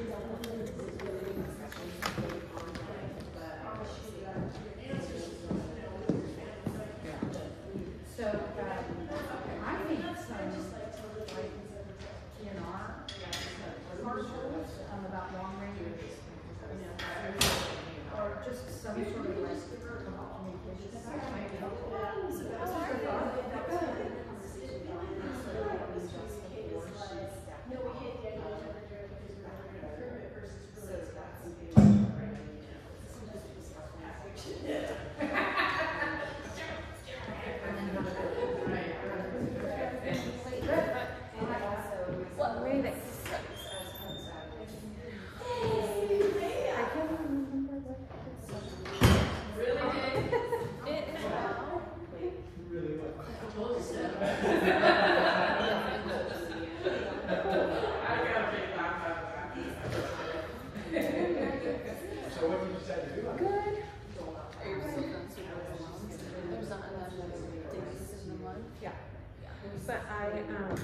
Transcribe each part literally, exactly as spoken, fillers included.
So, uh, I think some, like, T N R, articles um, about long range, you know, or just some sort of like communication. That might be helpful. So that's just a thought. No, we hit the idea of temperature because we're not going to prove it versus really What way that I can't remember what really it is well. Really well. So what did you decide to do? Good. There's not enough days in the month. Yeah. But I um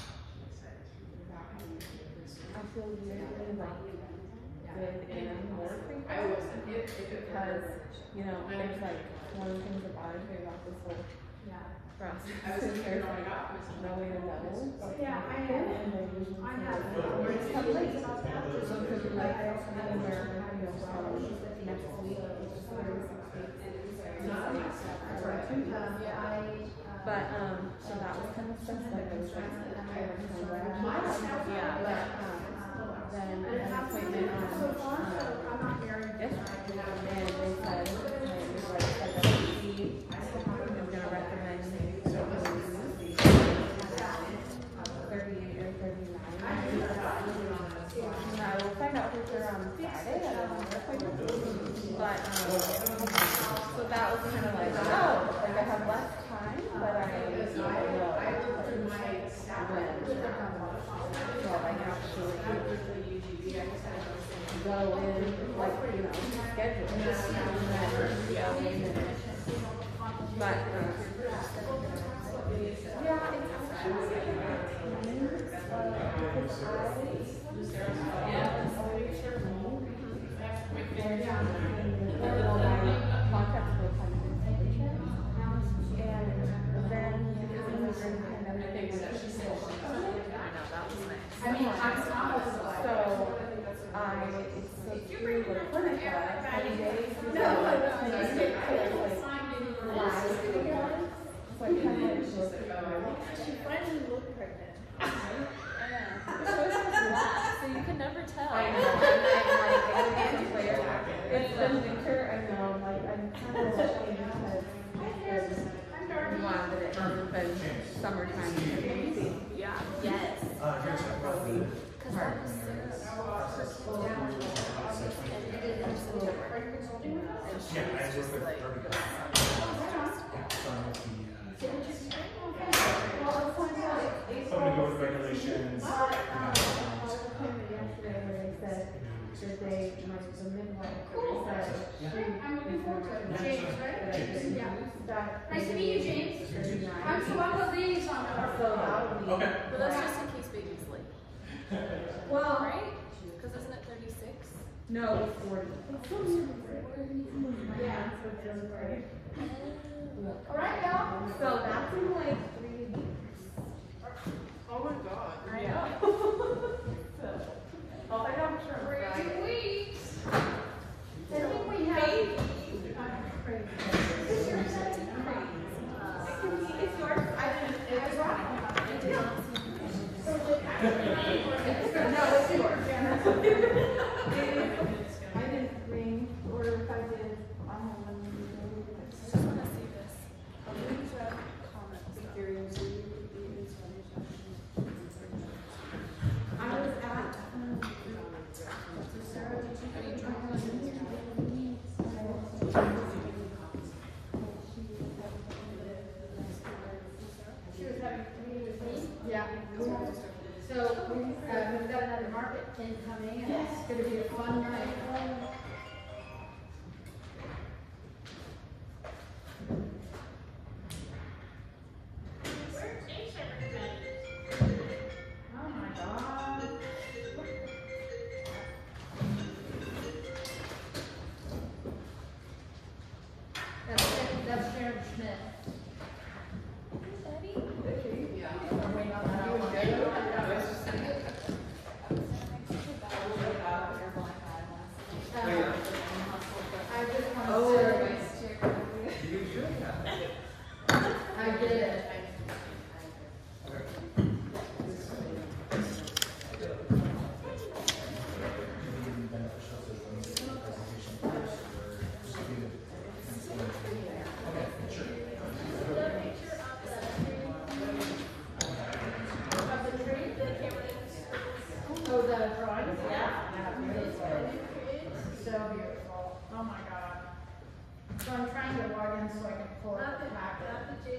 I feel really like good and more free because, you know, there's like one of the things that bothers me about this whole process is there's like no way to know what's Yeah, I happening, have. and they're usually I have. it's templates. So it could be like, anywhere, you know, from next week, which is thirty-six weeks, to like, or two times. But, um, so that was kind of stuff that I was like, I was kind of, yeah, but, um, then I had an appointment on, um, yesterday, and they said, like, they said that he was gonna recommend thirty-eight or thirty-nine. And I will find out for sure on Friday at another appointment. But, um, so that was kind of like, oh, like I have less time, but I don't know when. So I can actually go in, like, you know, schedule. And then go in and, but, um, yeah, it's actually, I mean, I'm so I it's so through the clinic every day. No, no, no. So I kind of just She finally looked pregnant. so you can never tell. I know. It's been winter. I know. Like I'm kind of ashamed because I'm glad that it hasn't been summertime. Yeah. Yes. Uh, here's a problem. Because that was Sarah. Yeah, I work with Irving. Yeah, so I'm with the, uh, I'm gonna go with regulations. That they, like, the midwife said, I'm looking forward to it. James, right? James. Yeah. Nice to meet you, James. I'm so I'm a liaison. Okay. But that's just in case baby's late. Well, Right? Because isn't it thirty-six? no, it's forty. Yeah. All right, y'all. So that's in like three weeks. Oh my god. I know. So, I'll find out for sure. Three weeks. I think we have. Is yours crazy? It's yours. I didn't. It was right. No, it's yours. I didn't bring, or if I did, I have one. I just want to see this. Comments. I was at. Sarah, did you have any trouble? She was having a meeting with me. Yeah. So, uh, we've got another market incoming, and it's gonna be a fun night. Oh my God. Smith. Yeah. I'm waiting on that. You was good? Um, I just want to Oh. say, You should have. I did it. Of the tree? Oh, the drawings? Yeah. So beautiful. Oh my God. So I'm trying to log in so I can pull up the packet.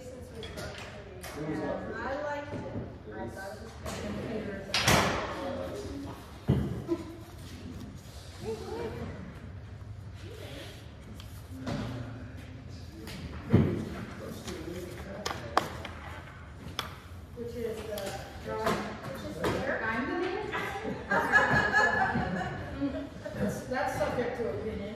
I liked it. I thought it was Computers. Which is the drawing, which is where I'm the main. That's, that's subject to opinion.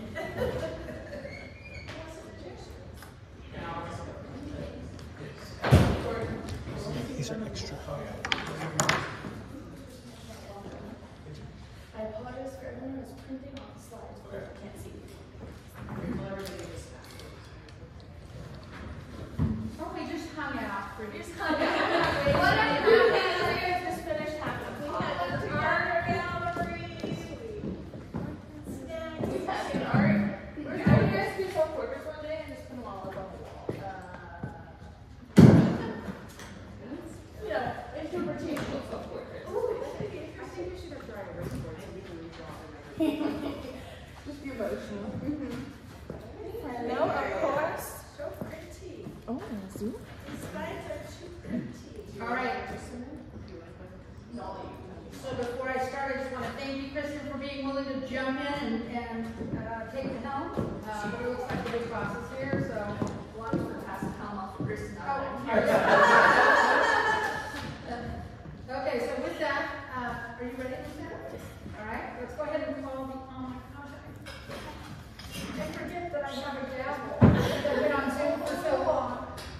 These are extra. I apologize for everyone who's printing off the slides, but I can't see. Oh, we just hung out. We just hung What out. happened? You guys just finished having a We talk. had an art gallery. We had an art. We're going to guys do some portraits one day and just put them all up on the wall. Yeah, interpretation of some portraits. Just be emotional. No, of course. So pretty. Oh, Zoom. These slides are too pretty. All right. So before I start, I just want to thank you, Kristen, for being willing to jump in and, and uh, take the helm. Uh, but it looks like a big process here, so. Well, I'm going to pass the helm off to Kristen. Oh, okay, so with that, uh, are you ready with that? All right, let's go ahead and call the, oh my gosh, I I forget that I have a gavel. I've been on Zoom for so long.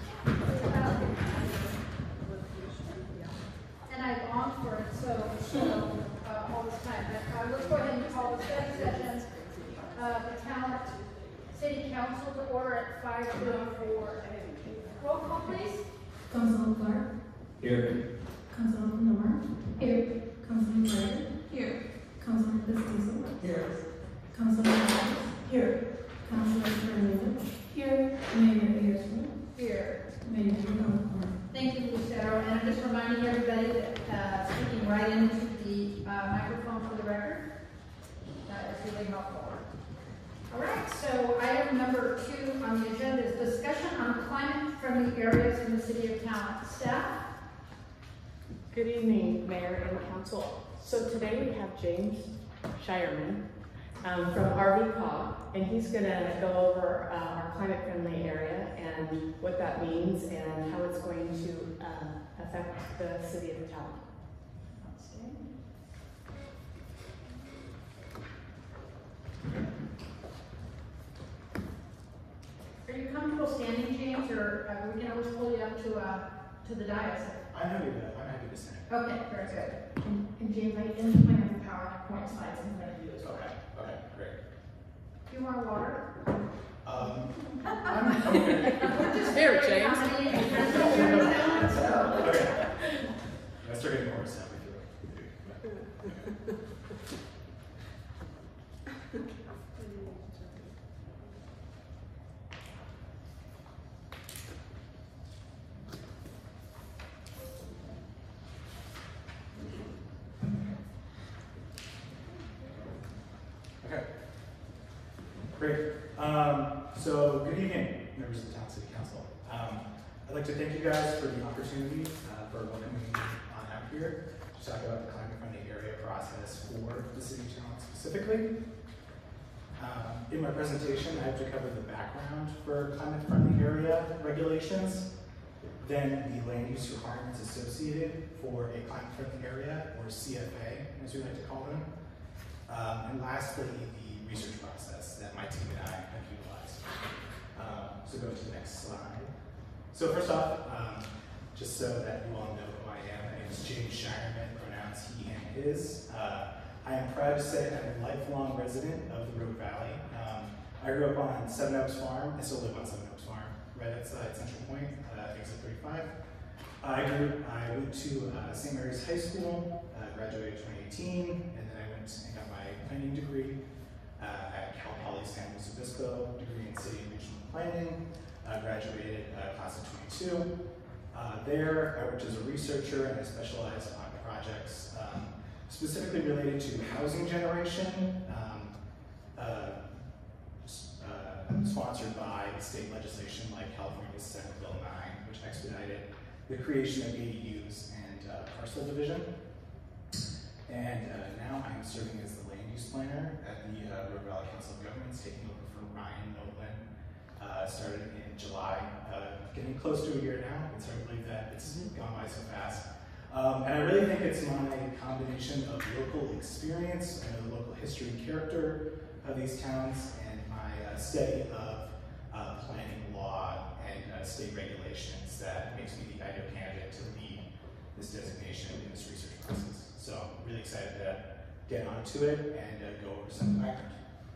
And I longed for it so, so, uh, all this time. But, uh, let's go ahead and call the study session, uh, the Talent City Council to order at five thirty-four. Roll call, please. Councilman Clark. Here. Councilman Nomar. Here. Councilman Ryder. Here. Councilman Castillo. Here. Councilman Morales. Here. Councilor Fernandez. Here. Mayor Pearson. Here. Mayor Alcorn. Thank you, Lucero. And I'm just reminding everybody that, uh, speaking right into the, uh, microphone for the record, uh, is really helpful. All right, so item number two on the agenda is discussion on climate-friendly areas in the city of Talent. Staff? Good evening, Mayor and Council. So today we have James Shireman um, from R V C O G, and he's going to go over uh, our climate-friendly area and what that means and how it's going to uh, affect the city of Talent. Are you comfortable standing, James, or uh, we can always pull you up to, uh, to the dais? I'm happy to, I'm happy to stand. Okay, very good. And, and James, I didn't plan on PowerPoint slides in front of you as well. Okay, okay, great. Do you want water? Um, I'm, okay. We're just Here, very James. accommodating. There's no here in town, so. Okay. I start getting more sad with you. Okay. Great. Um, so, good evening, members of the Talent City Council. Um, I'd like to thank you guys for the opportunity uh, for welcoming me on out here to talk about the climate-friendly area process for the City of Talent specifically. Um, in my presentation, I have to cover the background for climate-friendly area regulations, then the land use requirements associated for a climate-friendly area, or C F A, as we like to call them. Um, and lastly, the research process that my team and I have utilized. Um, so go to the next slide. So first off, um, just so that you all know who I am, my name is James Shireman, pronouns he and his. Uh, I am proud to say I'm a lifelong resident of the Rogue Valley. Um, I grew up on Seven Oaks Farm. I still live on Seven Oaks Farm, right outside Central Point, uh, exit thirty-five. I grew. I went to uh, Saint Mary's High School, uh, graduated in twenty eighteen, and then I went and got my planning degree uh, at Cal Poly San Luis Obispo, degree in city and regional planning. I graduated uh, class of twenty-two. Uh, there, I worked as a researcher and I specialized on projects um, specifically related to housing generation, um, uh, uh, sponsored by state legislation like California's Senate Bill nine, which expedited the creation of A D Us and uh, parcel division. And uh, now I'm serving as the land use planner at the uh, Rogue Valley Council of Governments, taking over for Ryan Nolan. Uh, started in July, uh, getting close to a year now. It's hard to believe that it's gone by so fast. Um, and I really think it's my combination of local experience, I know the local history and character of these towns, and my uh, study of uh, planning law and uh, state regulations that makes me the ideal candidate to lead this designation in this research process. So I'm really excited to get onto it and uh, go over some of the background.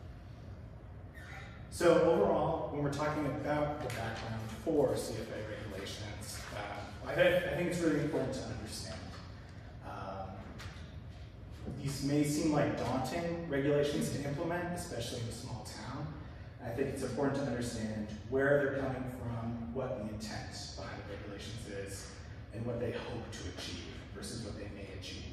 So overall, when we're talking about the background for C F A regulations, uh, I, th I think it's really important to understand. Um, these may seem like daunting regulations to implement, especially in a small town. I think it's important to understand where they're coming from, what the intent behind the regulations is, and what they hope to achieve versus what they may achieve.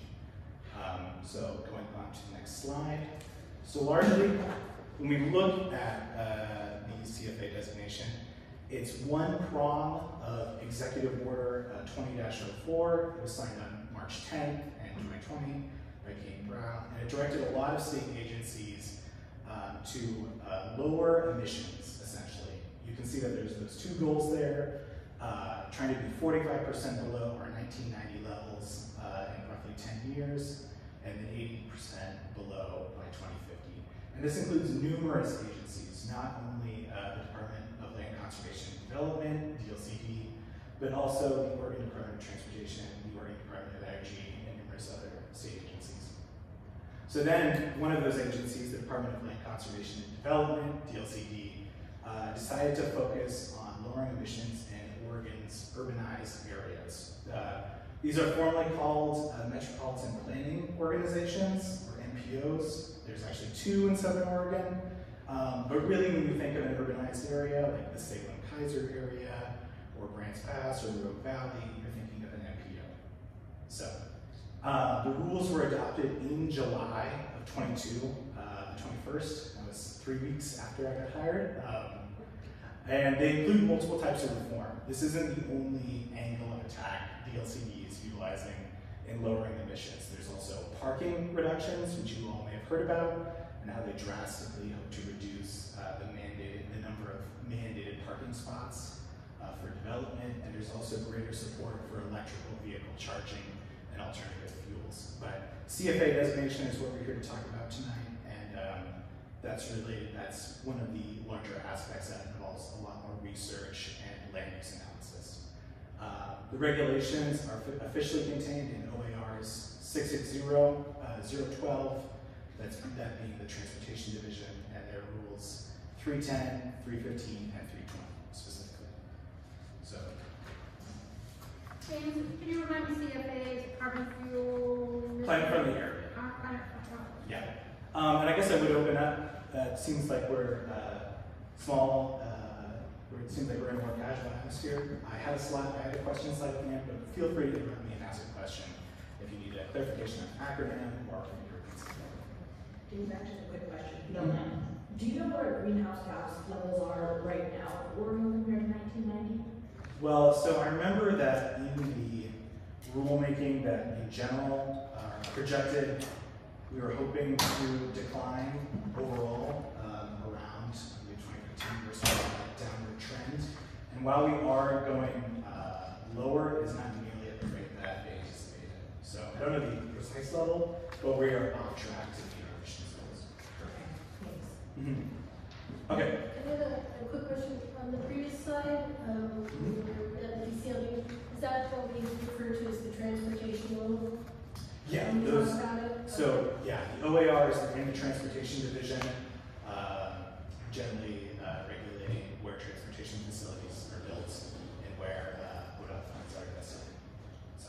Um, so going on to the next slide. So largely, when we look at uh, the C F A designation, it's one prong of Executive Order uh, twenty dash oh four. It was signed on March tenth and twenty twenty by Kate Brown, and it directed a lot of state agencies um, to uh, lower emissions, essentially. You can see that there's those two goals there, uh, trying to be forty-five percent below our nineteen ninety levels uh, in roughly ten years, and then eighty percent below by twenty fifty. And this includes numerous agencies, not only uh, the Department of Land Conservation and Development, D L C D, but also the Oregon Department of Transportation, the Oregon Department of Energy, and numerous other state agencies. So then, one of those agencies, the Department of Land Conservation and Development, D L C D, uh, decided to focus on lowering emissions in Oregon's urbanized areas. Uh, these are formally called uh, Metropolitan Planning Organizations, or M P Os. There's actually two in Southern Oregon, um, but really when you think of an urbanized area, like the Salem-Keizer area, or Grants Pass, or the Rogue Valley, you're thinking of an M P O. So, uh, the rules were adopted in July of twenty-two, uh, the twenty-first. That was three weeks after I got hired. Um, and they include multiple types of reform. This isn't the only angle of attack D L C D is utilizing in lowering emissions. There's also parking reductions, which you all may have heard about, and how they drastically hope to reduce uh, the mandated, the number of mandated parking spots uh, for development. And there's also greater support for electrical vehicle charging and alternative fuels. But C F A designation is what we're here to talk about tonight, and um, that's related. That's one of the larger aspects that involves a lot more research and land use analysis. Uh, the regulations are officially contained in O A Rs six sixty, uh, zero twelve, that's, that being the Transportation Division, and their rules three ten, three fifteen, and three twenty specifically. So. James, can you remind me C F A is carbon fuel? Climate friendly area. Uh, climate friendly. Yeah. Um, and I guess I would open up. Uh, it seems like we're uh, small. Uh, It seems like we're in a more casual atmosphere. I had a slide, I had a question slide at the end, but feel free to interrupt me and ask a question if you need a clarification on acronym or if you're considering. James, actually a quick question, if you don't mind. Do you know what our greenhouse gas levels are right now in Oregon compared to nineteen ninety? Well, so I remember that in the rulemaking that in general uh, projected, we were hoping to decline overall um, around twenty fifteen versus that downward trend. And while we are going uh, lower, it's not nearly at the rate that they anticipated. So I don't know the precise level, but we are on track to meet our emissions goals. Okay, thanks. Mm-hmm. Okay. I had a, a quick question on the previous slide. Um, Mm-hmm. A Rs are in the Transportation Division, um, generally uh, regulating where transportation facilities are built and where uh, O D O T funds are invested. So,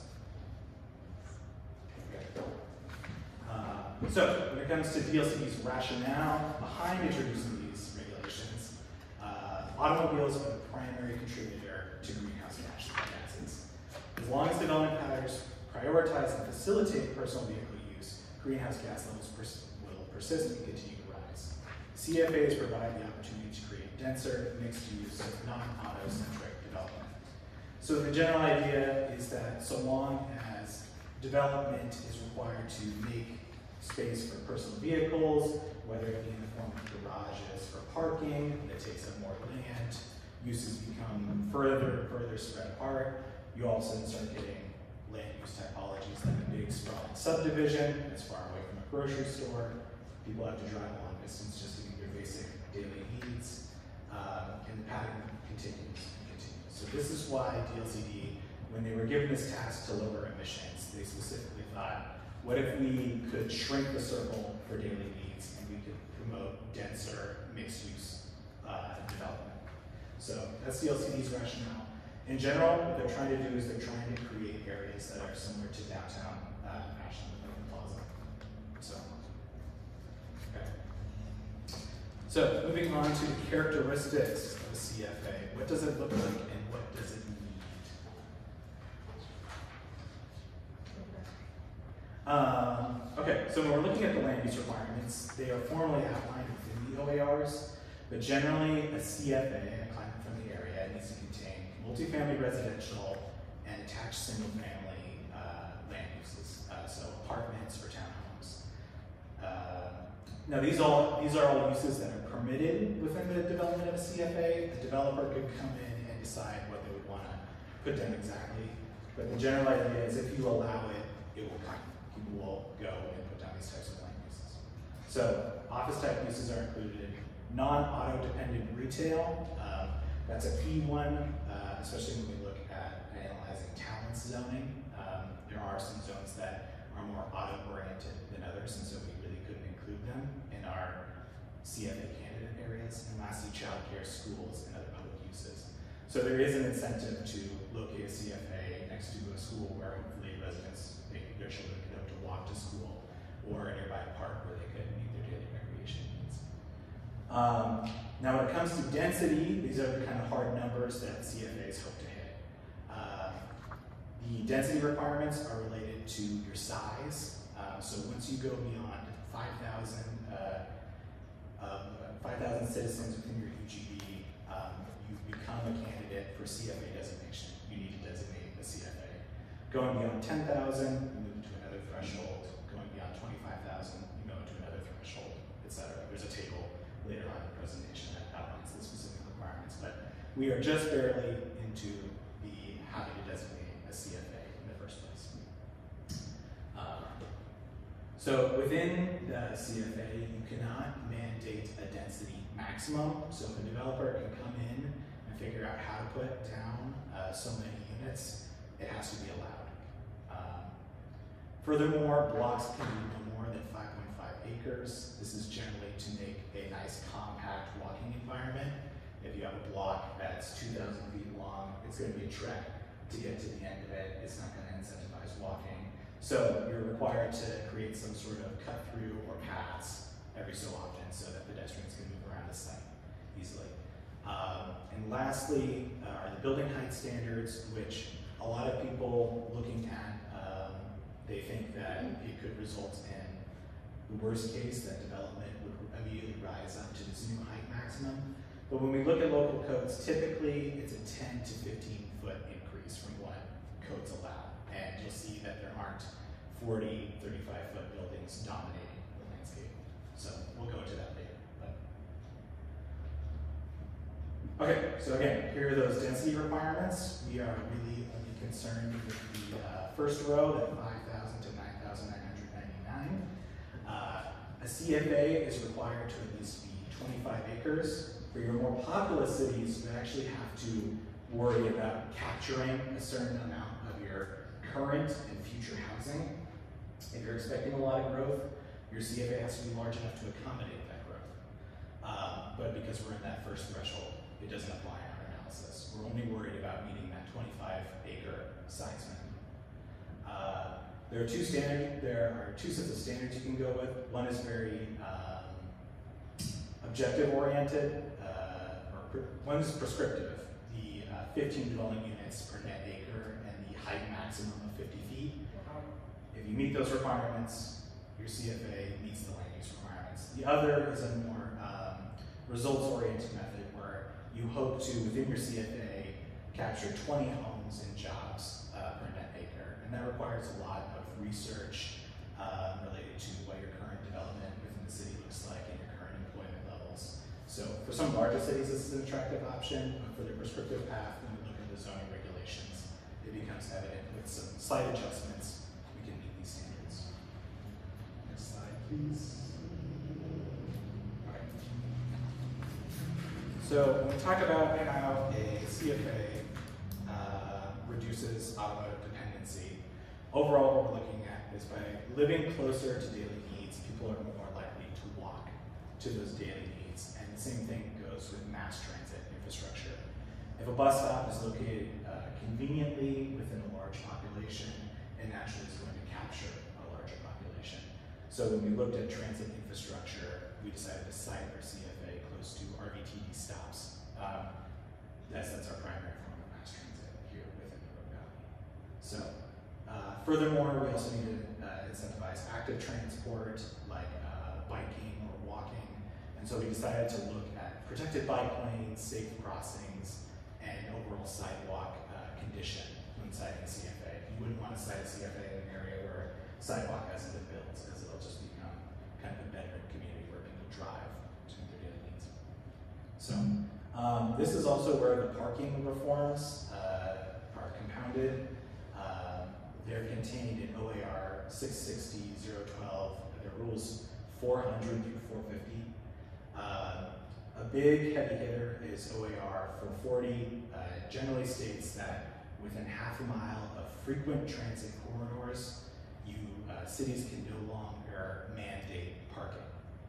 okay. Uh, so when it comes to D L C D's rationale behind introducing these regulations, uh, automobiles are the primary contributor to greenhouse gas gases. As long as development patterns prioritize and facilitate personal vehicle use, greenhouse gas levels pers will persist and continue to rise. C F As provide the opportunity to create denser, mixed-use, non-auto-centric development. So the general idea is that so long as development is required to make space for personal vehicles, whether it be in the form of garages for parking, that takes up more land, uses become further and further spread apart, you also start getting land use typologies like a big sprawling subdivision that's far away from a grocery store. People have to drive a long distance just to meet their basic daily needs. Um, and the pattern continues and continues. So this is why D L C D, when they were given this task to lower emissions, they specifically thought, what if we could shrink the circle for daily needs and we could promote denser, mixed-use uh, development? So that's D L C D's rationale. In general, what they're trying to do is they're trying to create areas that are similar to downtown uh, Ashland and Plaza. So, okay. So, moving on to the characteristics of a C F A. What does it look like and what does it need? Um, okay, so when we're looking at the land use requirements, they are formally outlined within the O A Rs, but generally a C F A, a climate-friendly area, needs to contain multifamily residential and attached single-family uh, land uses, uh, so apartments or townhomes. Uh, now these all these are all uses that are permitted within the development of a C F A. The developer could come in and decide what they would want to put down exactly, but the general idea is if you allow it, it will come. People will go and put down these types of land uses. So office type uses are included. Non-auto dependent retail, um, that's a P one, uh, especially when we look at analyzing talents zoning. Um, there are some zones that are more auto-oriented than others, and so we really couldn't include them in our C F A candidate areas. And lastly, childcare, schools, and other public uses. So there is an incentive to locate a C F A next to a school where hopefully residents, they, their children could hope to walk to school, or a nearby park where they could meet their daily recreation needs. Um, now when it comes to density, these are the kind of hard numbers that C F As hope to hit. Uh, the density requirements are related to your size. Uh, so once you go beyond five thousand uh, um, five thousand citizens within your U G B, um, you become a candidate for C F A designation. You need to designate a C F A. Going beyond ten thousand, you move into another threshold. Going beyond twenty-five thousand, you go into another threshold, et cetera. There's a table later on in the presentation that outlines the specific requirements, but we are just barely into the having to designate a C F A in the first place. Um, so within the C F A, you cannot mandate a density maximum. So if a developer can come in and figure out how to put down uh, so many units, it has to be allowed. Um, furthermore, blocks can be no more than five point five acres. This is generally to make a nice compact walking environment. If you have a block that's two thousand feet long, it's going to be a trek to get to the end of it. It's not going to incentivize walking. So you're required to create some sort of cut through or paths every so often so that pedestrians can move around the site easily. Um, and lastly uh, are the building height standards, which a lot of people looking at, um, they think that it could result in the worst case, that development would immediately rise up to this new height maximum. But when we look at local codes, typically it's a ten to fifteen foot increase from what codes allow. And you'll see that there aren't forty, thirty-five foot buildings dominating the landscape. So we'll go into that later. But. Okay, so again, here are those density requirements. We are really only concerned with the uh, first row, that five thousand to nine thousand nine hundred ninety-nine. Uh, a C F A is required to at least be twenty-five acres. For your more populous cities, you actually have to worry about capturing a certain amount of your current and future housing. If you're expecting a lot of growth, your C F A has to be large enough to accommodate that growth. Um, but because we're in that first threshold, it doesn't apply in our analysis. We're only worried about meeting that twenty-five acre size minimum. Uh, there are two standard. There are two sets of standards you can go with. One is very um, objective oriented, uh, or pre one is prescriptive. The uh, fifteen dwelling units per net acre and the height maximum of fifty feet. If you meet those requirements, your C F A meets the land use requirements. The other is a more um, results-oriented method where you hope to, within your C F A, capture twenty homes and jobs uh, per net acre. And that requires a lot of research uh, related to what your current development within the city looks like and your current employment levels. So for some larger cities, this is an attractive option, but for the prescriptive path, when we look at the zoning regulations, it becomes evident with some slight adjustments, we can meet these standards. Next slide, please. Okay. So when we talk about how a C F A uh, reduces automotive dependency, overall what we're looking at is by living closer to daily needs, people are more likely to walk to those daily needs. And the same thing goes with mass transit infrastructure. If a bus stop is located uh, conveniently within a large population, it naturally is going to capture a larger population. So when we looked at transit infrastructure, we decided to site our C F A close to R V T D stops. Um, that's, that's our primary form of mass transit here within the Rogue Valley. So uh, furthermore, we also need to uh, incentivize active transport like uh, biking or walking. And so we decided to look at protected bike lanes, safe crossings, and overall sidewalk uh, condition when citing a C F A. You wouldn't want to cite a C F A in an area where a sidewalk hasn't been built, because it'll just become kind of a bedroom community where people drive to meet their daily needs. So um, this is also where the parking reforms uh, are compounded. Um, they're contained in O A R six sixty dash zero twelve. They're rules four hundred through four fifty. Uh, a big heavy hitter is O A R four forty. Uh, it generally states that within half a mile of frequent transit corridors, you uh, cities can no longer mandate parking.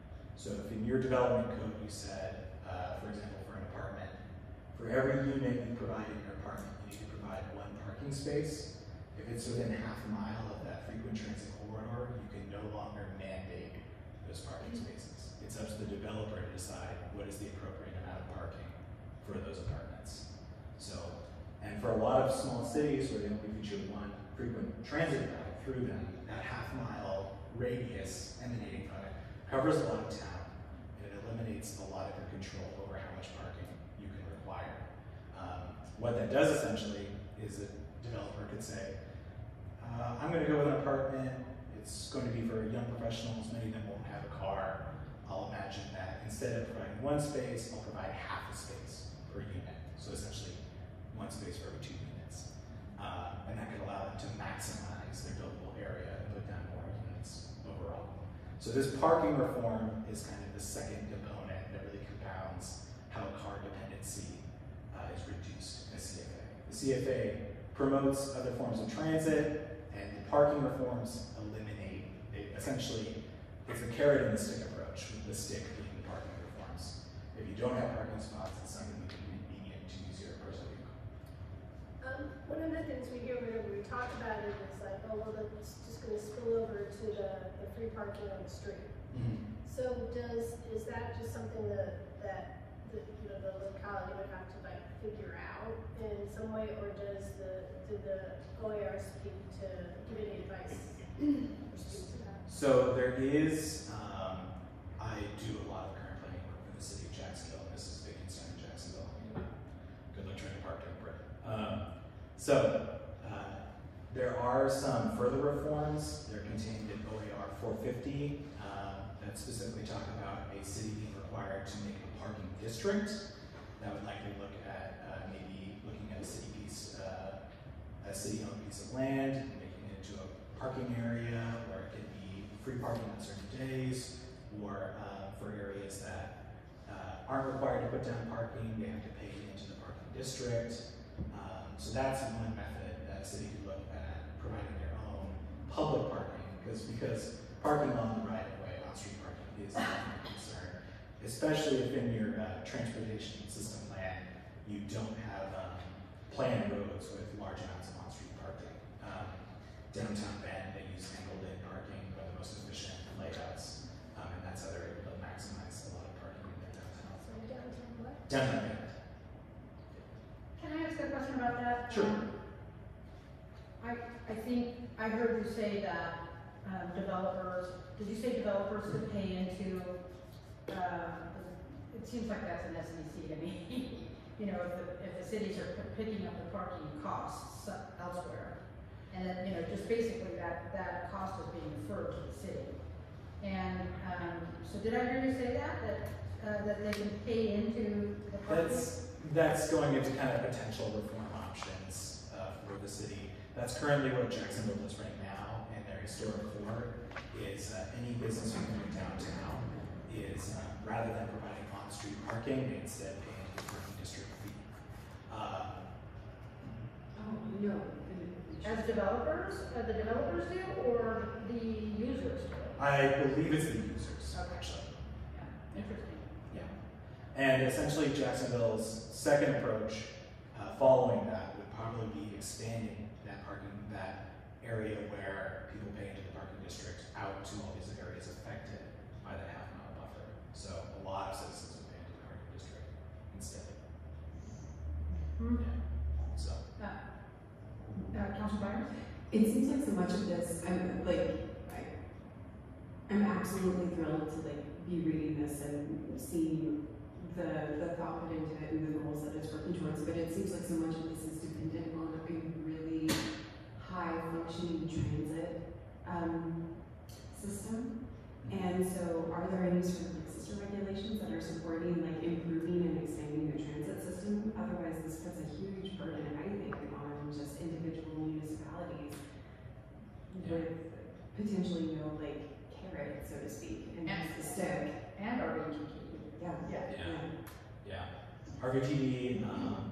So if in your development code you said, uh, for example, for an apartment, for every unit you provide in your apartment, you need to provide one parking space. If it's within half a mile of that frequent transit corridor, you can no longer mandate those parking spaces. It's up to the developer to decide what is the appropriate amount of parking for those apartments. So, and for a lot of small cities where they only feature one frequent transit route through them, that half mile radius emanating from it covers a lot of town, and it eliminates a lot of your control over how much parking you can require. Um, what that does essentially is a developer could say, uh, I'm going to go with an apartment, it's going to be for young professionals, many of them won't have a car. I'll imagine that instead of providing one space, I'll provide half a space per unit. So essentially, one space for every two units. Uh, and that could allow them to maximize their buildable area and put down more units overall. So this parking reform is kind of the second component that really compounds how car dependency uh, is reduced in a C F A. The C F A promotes other forms of transit, and the parking reforms eliminate, it essentially, it's a carrot and the stick approach, with the stick being the parking reforms. If you don't have parking spots, it's not going to be convenient to use your personal vehicle. Um, one of the things we hear whenever we talk about it is like, oh, well, it's just gonna spill over to the, the free parking on the street. Mm-hmm. So does, is that just something that, that, the, you know, the locality would have to like figure out in some way, or does the, do the O A R speak to, give any advice or speak to that? So there is, um, I do a lot of current planning work for the city of Jacksonville, and this is a big concern in Jacksonville. Good luck trying to park during break. Um, so uh, there are some further reforms. They're contained in O A R four fifty uh, that specifically talk about a city being required to make a parking district. That would likely look at uh, maybe looking at a city piece, uh, a city-owned piece of land, and making it into a parking area where it could be free parking on certain days, or uh, for areas that uh, aren't required to put down parking, they have to pay into the parking district. Um, so that's one method that a city could look at providing their own public parking, because because parking along the right of way is a concern, especially if in your uh, transportation system plan you don't have um, planned roads with large amounts of on-street parking. Um, downtown Bend, they use angled-in parking, one of the most efficient layouts, um, and that's how they're able to maximize a lot of parking in their downtown. So downtown what? Downtown Bend. Can I ask a question about that? Sure. Um, I, I think I heard you say that um, developers, did you say developers could pay into, uh, it seems like that's an S E C to me. You know, if the, if the cities are p- picking up the parking costs elsewhere. And then, you know, just basically that, that cost is being deferred to the city. And, um, so did I hear you say that, that, uh, that they can pay into the parking? That's, that's going into kind of potential reform options uh, for the city. That's currently what Jacksonville does right now, and their historic core is uh, any business moving downtown is, uh, rather than providing on-street parking, they instead pay into the parking district fee. Uh, Oh, no. As developers, uh, the developers do, or the users do? I believe it's the users, Okay. actually. Yeah, interesting. Yeah. And essentially Jacksonville's second approach uh, following that would probably be expanding that parking, that area where people pay into the parking district out to all these areas affected by that half mile buffer. So a lot of citizens would pay into the parking district instead. Hmm. Yeah. So. Uh, uh, Councilor Byers? It seems like so much of this, I'm like, I, I'm absolutely thrilled to like be reading this and see the the thought put into it and the goals that it's working towards. But it seems like so much of this is dependent on a really high functioning transit um, system. And so, are there any sort of like system regulations that are supporting like improving and expanding the transit system? Otherwise, this puts a huge burden, I think, on just individual municipalities Yeah. with potentially no like carrot, so to speak, and And- just a stick. And R B G T. Yeah. Yeah. Yeah. Yeah. R V T D um,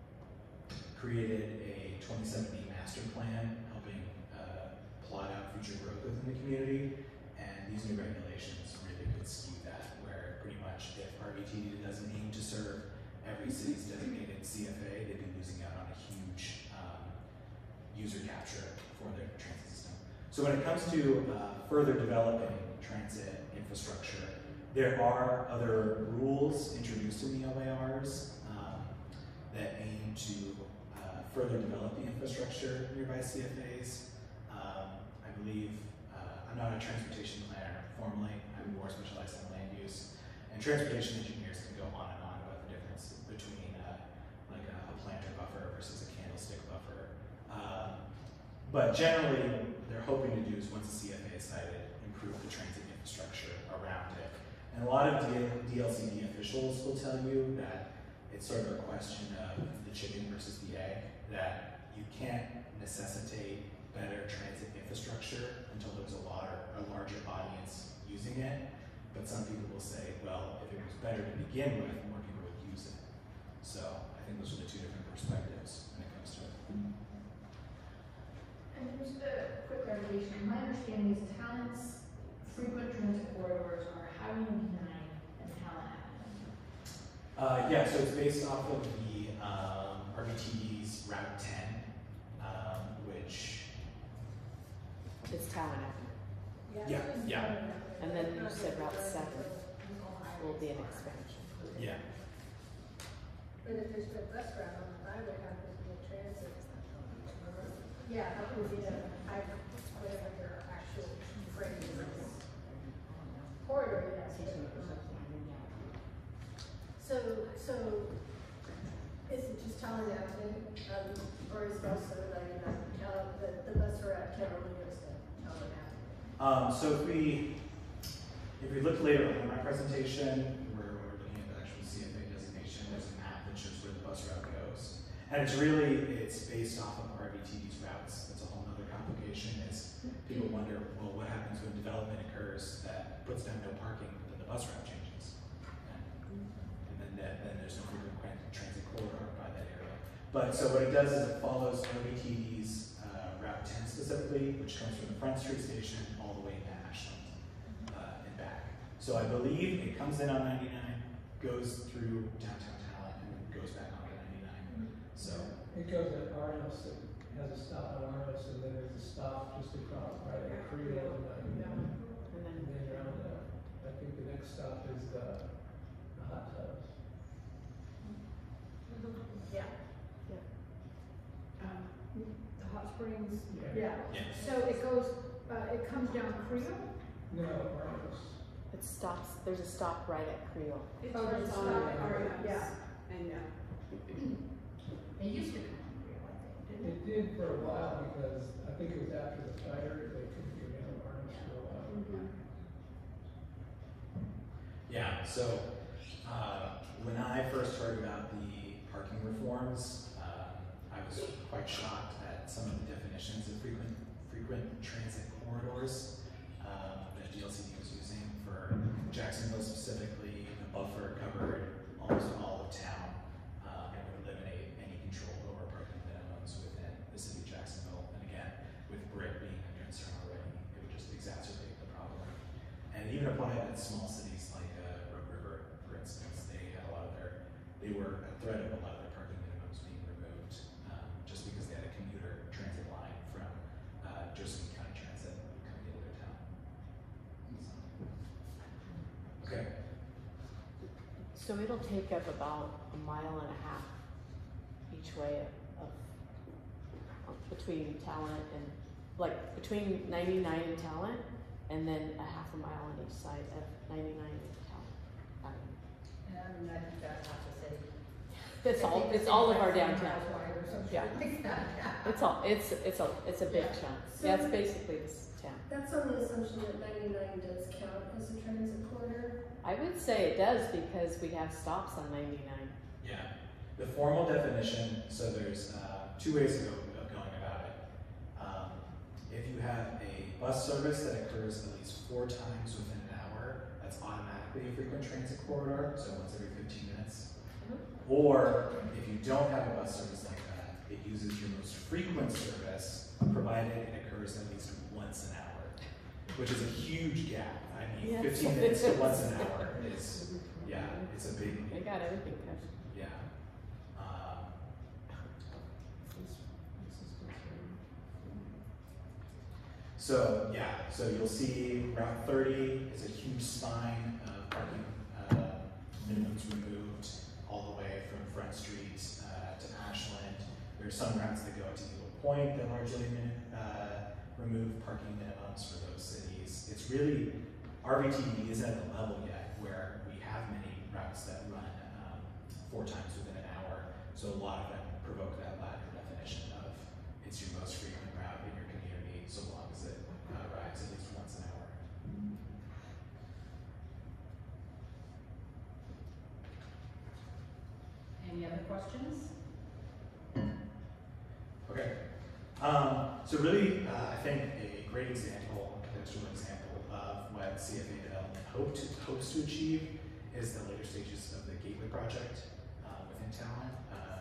created a twenty seventy master plan helping uh, plot out future growth within the community, and these new regulations really could skew that, where pretty much if R V T D doesn't aim to serve every city's designated C F A, they'd be losing out on a huge um, user capture for their transit system. So when it comes to uh, further developing transit infrastructure, there are other rules introduced in the L A Rs um, that aim to uh, further develop the infrastructure nearby C F As. Um, I believe, uh, I'm not a transportation planner formally, I'm more specialized in land use, and transportation engineers can go on and on about the difference between uh, like a, a planter buffer versus a candlestick buffer. Um, but generally, they're hoping to do is once a C F A is sited, improve the transit infrastructure around it. And a lot of D L C D officials will tell you that it's sort of a question of the chicken versus the egg, that you can't necessitate better transit infrastructure until there's a, lot or, a larger audience using it. But some people will say, well, if it was better to begin with, more people would use it. So I think those are the two different perspectives when it comes to it. And just a quick clarification, my understanding is talent's frequent transit corridors are Highway ninety-nine and Talent Avenue. Uh, yeah, so it's based off of the um, R V T D's Route ten, um, which, It's Talent Avenue. yeah, yeah, And then you said Route seven will be an expansion. yeah. But if there's no bus route on the highway, how could it be a transit? Yeah, how could it be a, I, whatever your actual phrase is. Corridor, yes. So, so, is it just Talent Avenue, um, or is it also like, uh, Cal, the, the bus route Carroll goes to Talent Avenue? Um, so if we, if we look later on in my presentation, where we're looking at the actual C F A designation, there's a map that shows where the bus route goes. And it's really, it's based off of R V T D's routes. That's a whole other complication, is people wonder, well, what happens when development occurs that puts down no parking, but then the bus route changes? And, and then, that, then there's no frequent transit corridor by that area. But so what it does is it follows R V T D's uh, Route ten specifically, which comes from the Front Street station all the way into Ashland uh, and back. So I believe it comes in on ninety-nine, goes through downtown Talent, and goes back onto ninety-nine. So, It goes at Arnos, it has a stop at Arnos, and then there's a stop just across, right at Creel, and then, And then, and then you're on the, I think the next stop is the, the hot tubs. Yeah. Um, the hot springs, Yeah. yeah. yeah. So it goes, uh, it comes down Creel? No, Arnos. it stops, there's a stop right at Creel. Oh, there's a stop at Creel, yeah. And no. It used to come from Creel, I think, didn't it? It did for a while because I think it was after the fire, they couldn't get down Arnos for a while. Yeah, so uh, when I first heard about the parking reforms, um, I was quite shocked at some of the definitions of frequent frequent transit corridors um, that D L C D was using for Jacksonville specifically. The buffer covered almost all of town um, and would eliminate any control over parking minimums within the city of Jacksonville. And again, with BRIC being a concern already, it would just exacerbate the problem. And even apply that to small cities like uh, Rogue River, for instance. They had a lot of their, they were at threat of a lot of their parking minimums being removed um, just because they had a commuter transit line from uh, Josephine County Transit coming into their town. So. Okay. So it'll take up about a mile and a half each way of, of between Talent and, like, between ninety-nine and Talent, and then a half a mile on each side of ninety-nine and Talent Avenue. And I think that's half the city. It's I all, think it's the all city of our has one downtown. house wide or something Yeah. like that, yeah. It's all, it's, it's a, it's a big Yeah. chunk. So- Yeah, it's basically this town. That's on the assumption that ninety-nine does count as a transit corridor. I would say it does because we have stops on ninety-nine. Yeah, the formal definition, so there's uh, two ways of go- of going about it. Um, if you have a bus service that occurs at least four times within an hour, that's automatically a frequent transit corridor, so once every fifteen minutes. Or if you don't have a bus service like that, it uses your most frequent service, provided it occurs at least once an hour, which is a huge gap. I mean, Yes. fifteen minutes to once an hour is, yeah, it's a big, They got everything covered. yeah. Um, so, yeah, so you'll see Route thirty is a huge spine of parking uh, minimums removed all the way from Front Street uh, to Ashland. There's some routes that go to Eagle Point that largely min- uh, remove parking minimums for those cities. It's really, R V T D isn't at the level yet where we have many routes that run um, four times within an hour. So a lot of them provoke that latter definition of it's your most frequent route in your community so long as it uh, rides at least once an hour. Any other questions? Okay. Um, so really, uh, I think a great example, contextual example of what C F A development hope to, hopes to achieve is the later stages of the Gateway project uh, within Talent.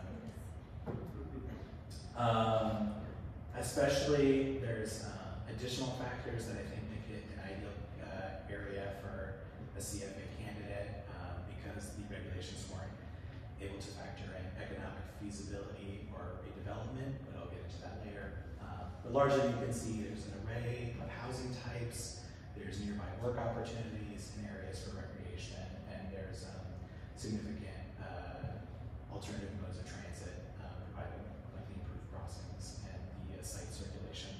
Um, um, especially, there's uh, additional factors that I think make it an ideal uh, area for a C F A candidate um, because the regulations weren't able to factor in economic feasibility or redevelopment, but I'll get into that later. Um, but largely you can see there's an array of housing types, there's nearby work opportunities and areas for recreation, and there's um, significant uh, alternative modes of transit um, providing like the improved crossings and the uh, site circulation.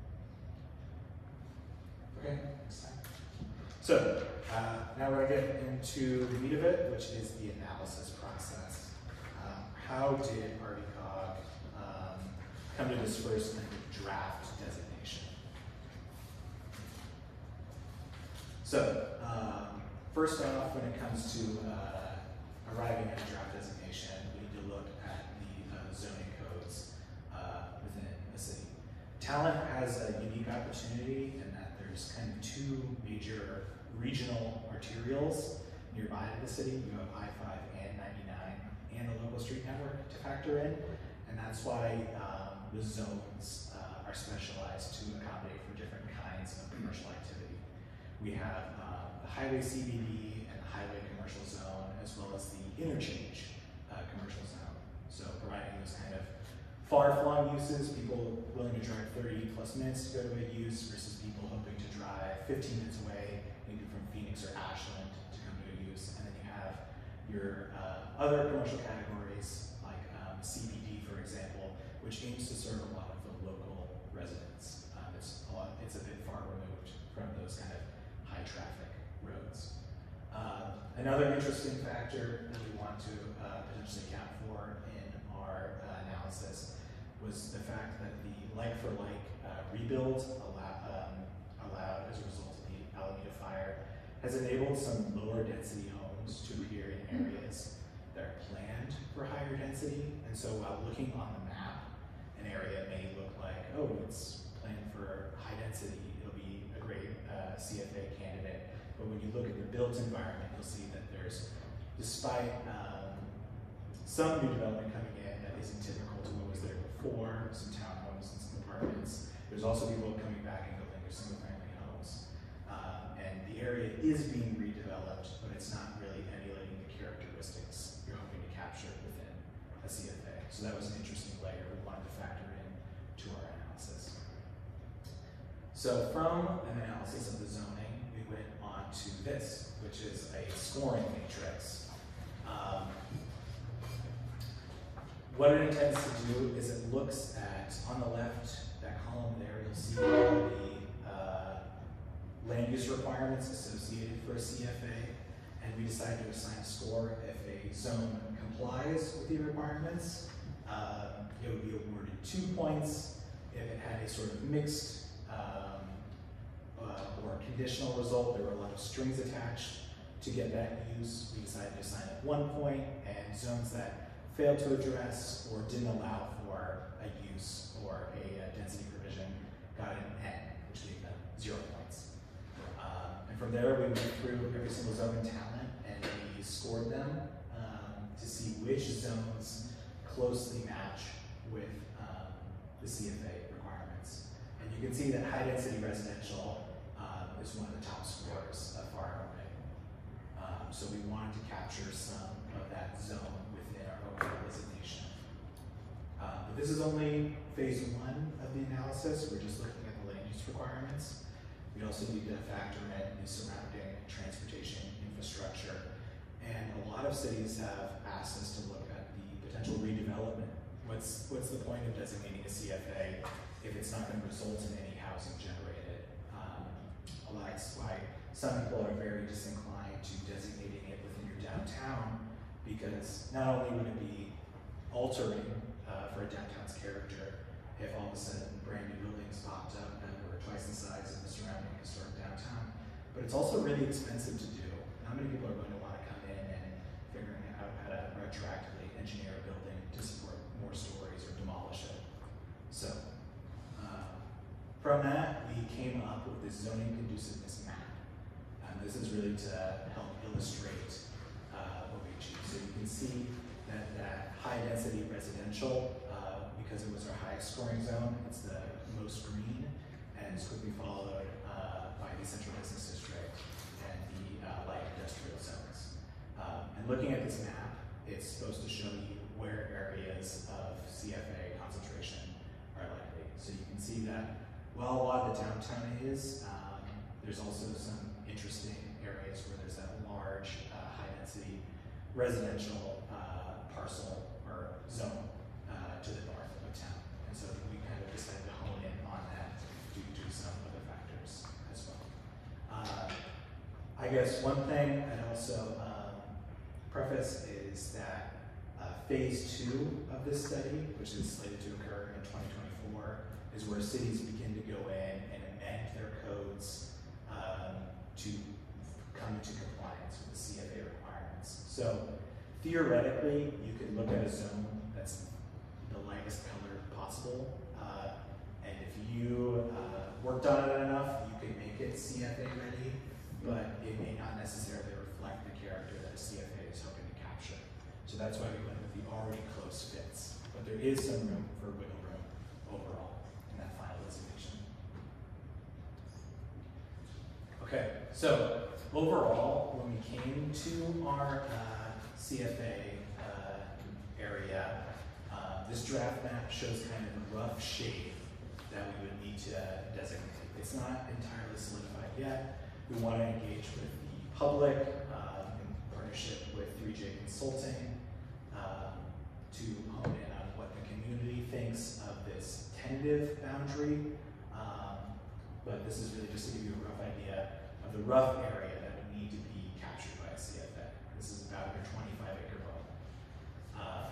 Okay, next slide. So uh, now we're going to get into the meat of it, which is the analysis process. Um, how did R V C O G um, come to this first kind of draft designation? So um, first off, when it comes to uh, arriving at a draft designation, we need to look at the uh, zoning codes uh, within a city. Talent has a unique opportunity in that there's kind of two major regional arterials nearby to the city. You have I five and ninety-nine and a local street network to factor in, and that's why um, the zones uh, are specialized to accommodate for different kinds of commercial activity. We have um, the highway C B D and the highway commercial zone, as well as the interchange uh, commercial zone. So providing those kind of far-flung uses, people willing to drive thirty plus minutes to go to a use versus people hoping to drive fifteen minutes away, maybe from Phoenix or Ashland to come to a use. And then you have your uh, other commercial categories like um, C B D, for example, which aims to serve a lot of the local residents. Um, it's, a lot, it's a bit far removed from those kind of high traffic roads. Uh, another interesting factor that we want to uh, potentially account for in our uh, analysis was the fact that the like-for-like uh, rebuild allow, um, allowed as a result of the Alameda fire has enabled some lower density homes to appear in areas that are planned for higher density. And so while looking on the map, an area may look like, oh, it's planned for high density, it'll be a great uh, C F A candidate. But when you look at the built environment, you'll see that there's, despite um, some new development coming in that isn't typical to what was there before, some townhomes and some apartments, there's also people coming back and building their single family homes. Um, and the area is being redeveloped, but it's not really emulating the characteristics you're hoping to capture within a C F A. So that was an interesting layer we wanted to factor in to our analysis. So from an analysis of the zoning, we went on to this, which is a scoring matrix. Um, what it intends to do is it looks at, on the left, that column there, you'll see all the uh, land use requirements associated for a C F A, and we decided to assign a score if a zone complies with the requirements. Um, it would be awarded two points. If it had a sort of mixed um, uh, or conditional result, there were a lot of strings attached to get that use, we decided to assign it one point, and zones that failed to address or didn't allow for a use or a, uh density provision got an N, which gave them zero points. Um, and from there, we went through every single zone in Talent and we scored them um, to see which zones closely match with um, the C F A requirements. And you can see that high density residential um, is one of the top scores of Far Away. Um, so we wanted to capture some of that zone within our overall designation. Uh, but this is only phase one of the analysis. We're just looking at the land use requirements. We also need to factor in the surrounding transportation infrastructure. And a lot of cities have asked us to look at the potential redevelopment. What's, what's the point of designating a C F A if it's not going to result in any housing generated? Um, that's why some people are very disinclined to designating it within your downtown, because not only would it be altering uh, for a downtown's character if all of a sudden brand new buildings popped up that were twice the size of the surrounding historic downtown, but it's also really expensive to do. How many people are going to want to come in and figuring out how to retroactively engineer a building to support more stories or demolish it? So uh, from that, we came up with this zoning conduciveness map. And this is really to help illustrate uh, what we achieved. So you can see that that high density residential, uh, because it was our highest scoring zone, it's the most green, and it's quickly followed uh, by the central business district and the uh, light industrial zones. Um, and looking at this map, it's supposed to show you where areas of C F A concentration are likely. So you can see that while a lot of the downtown is, um, there's also some interesting areas where there's that large, uh, high-density residential uh, parcel or zone uh, to the north of town. And so we kind of decided to hone in on that due to some other factors as well. Uh, I guess one thing I'd also um, preface is that uh, phase two of this study, which is slated to occur in twenty twenty-four, is where cities begin to go in and amend their codes um, to come into compliance with the C F A requirements. So theoretically, you could look at a zone that's the lightest color possible, uh, and if you uh, worked on it enough, you could make it C F A ready, but it may not necessarily reflect the character that a C F A is hoping to capture. So that's why we went with the already close fits, but there is some room for wiggle room overall in that final designation. Okay, so overall, when we came to our uh, C F A uh, area, uh, this draft map shows kind of a rough shape that we would need to designate. It's not entirely solidified yet. We want to engage with the public uh, in partnership with three J Consulting uh, to hone in on what the community thinks of this tentative boundary. Um, but this is really just to give you a rough idea of the rough area that would need to be captured by a C F A. This is about a twenty-five acre belt. Uh,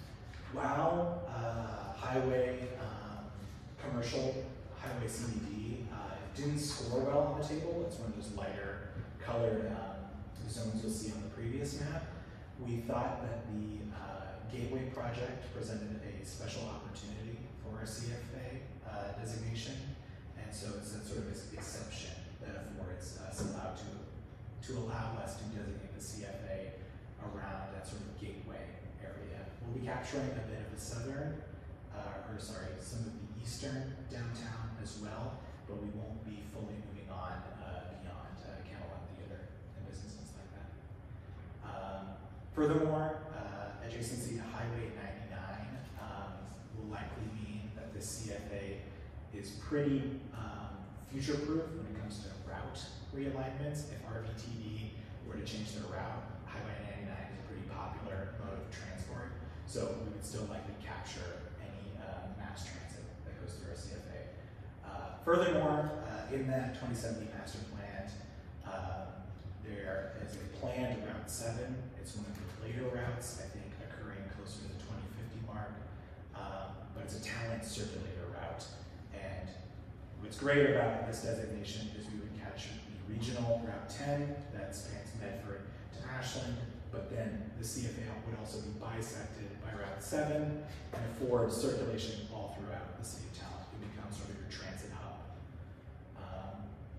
while uh, highway, um, commercial, highway C B D uh, didn't score well on the table, it's one of those lighter colored um, zones you'll see on the previous map. We thought that the uh, Gateway project presented a special opportunity for our C F A uh, designation, and so it's a sort of ex exception that affords us allowed to to allow us to designate the C F A around that sort of gateway area. We'll be capturing a bit of the southern, uh, or sorry, some of the eastern downtown as well, but we won't be fully moving on uh, beyond uh, Camelot Theater and businesses like that. Um, furthermore, uh, adjacency to Highway ninety-nine um, will likely mean that the C F A is pretty um, future-proof when it comes to route realignments. If R V T D were to change their route, Highway ninety-nine is a pretty popular mode of transport, so we would still likely capture any uh, mass transit that goes through our C F A. Uh, furthermore, uh, in that twenty seventy master plan, uh, there is a planned Route seven. It's one of the later routes, I think, occurring closer to the twenty fifty mark, um, but it's a talent circulator route. And what's great about this designation is we would catch the regional Route ten that spans Medford to Ashland, but then the C F A would also be bisected by Route seven and afford circulation all throughout the city of Talent. It becomes sort of your transit hub. Um,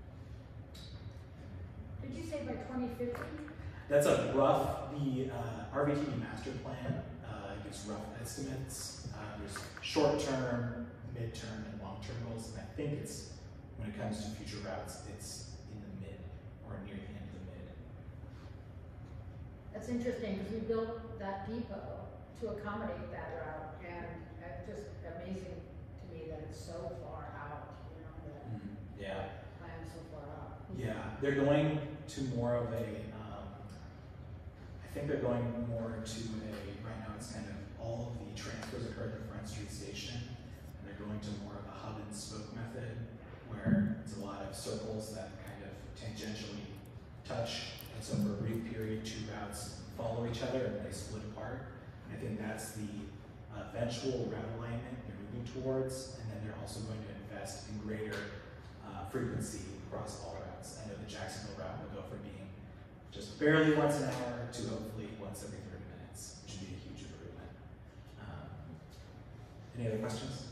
Did you say by twenty fifty? that's a rough, the uh, R V T D master plan uh, gives rough estimates. Uh, there's short-term, mid-term, and long-term goals, and I think it's, when it comes to future routes, it's in the mid, or near the end of the mid. That's interesting, because we built that depot to accommodate that route, and it's just amazing to me that it's so far out, you know, that Mm-hmm. Yeah. plan's so far out. Yeah, they're going to more of a, um, I think they're going more to a, right now it's kind of all of the transfers occur at the Front Street Station, and they're going to more of a hub and spoke method, where it's a lot of circles that kind of tangentially touch, and so for a brief period, two routes follow each other and they split apart. And I think that's the uh, eventual route alignment they're moving towards, and then they're also going to invest in greater uh, frequency across all routes. I know the Jacksonville route will go from being just barely once an hour to hopefully once every thirty minutes, which would be a huge improvement. Um, any other questions?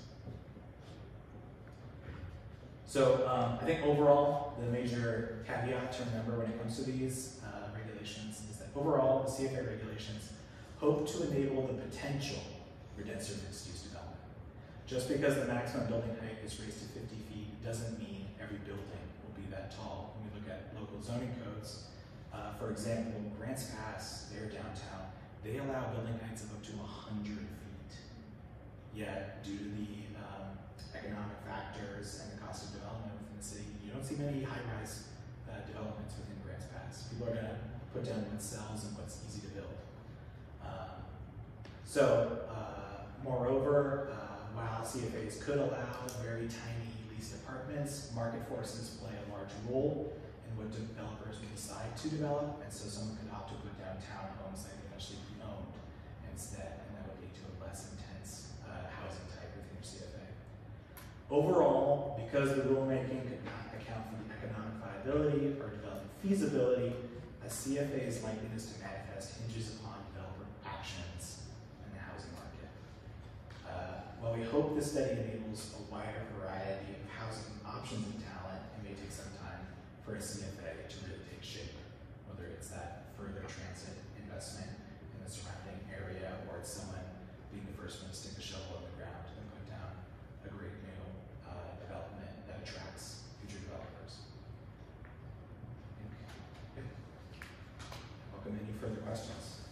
So um, I think overall, the major caveat to remember when it comes to these uh, regulations is that overall, the C F A regulations hope to enable the potential for denser mixed-use development. Just because the maximum building height is raised to fifty feet doesn't mean every building will be that tall. When we look at local zoning codes, uh, for example, Grants Pass, their downtown, they allow building heights of up to one hundred feet. Yet, due to the um, economic factors and the cost of development within the city, you don't see many high-rise uh, developments within Grants Pass. People are going to put down what sells and what's easy to build. Um, so, uh, moreover, uh, while C F As could allow very tiny leased apartments, market forces play a large role in what developers will decide to develop, and so someone could opt to put down townhomes that could eventually be owned instead, and that would lead to a less intense uh, housing type within your C F A. Overall, because the rulemaking could not account for the economic viability or development feasibility, a C F A's likeliness to manifest hinges upon developer actions in the housing market. Uh, while we hope this study enables a wider variety of housing options in Talent, it may take some time for a C F A to really take shape, whether it's that further transit investment in the surrounding area, or it's someone being the first one to stick a shovel in the ground and put down a great new uh, development that attracts future developers. I think, questions?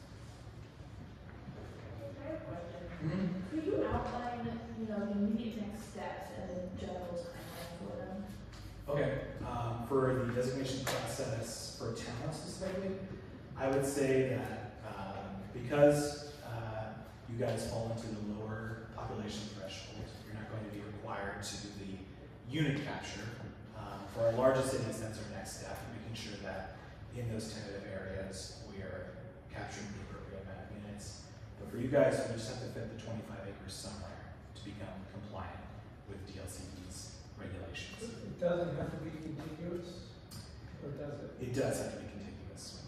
I have a question. Mm-hmm. Could you outline, you know, the immediate next steps and the general timeline for them? Okay, um, for the designation process for town specifically, I would say that um, because uh, you guys fall into the lower population threshold, you're not going to be required to do the unit capture. Um, for our largest cities, that's our next step, making sure that in those tentative areas, we are capturing the appropriate amount of units. But for you guys, we just have to fit the twenty-five acres somewhere to become compliant with D L C D's regulations. It doesn't have to be contiguous, or does it? It does have to be contiguous.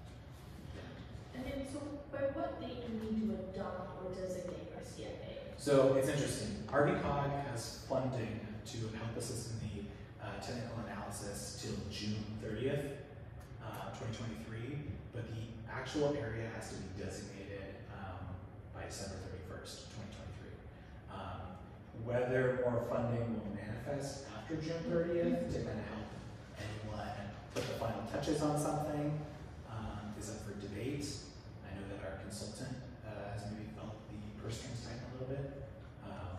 And then, so by what date do we need to adopt or designate our C F A? So it's interesting. R V cog has funding to help us in the uh, technical analysis till June thirtieth, uh, twenty twenty-three, but the actual area has to be designated um, by December thirty-first, twenty twenty-three. Um, whether more funding will manifest after June thirtieth to kind of help anyone put the final touches on something um, is up for debate. I know that our consultant uh, has maybe felt the purse strings tighten a little bit. Um,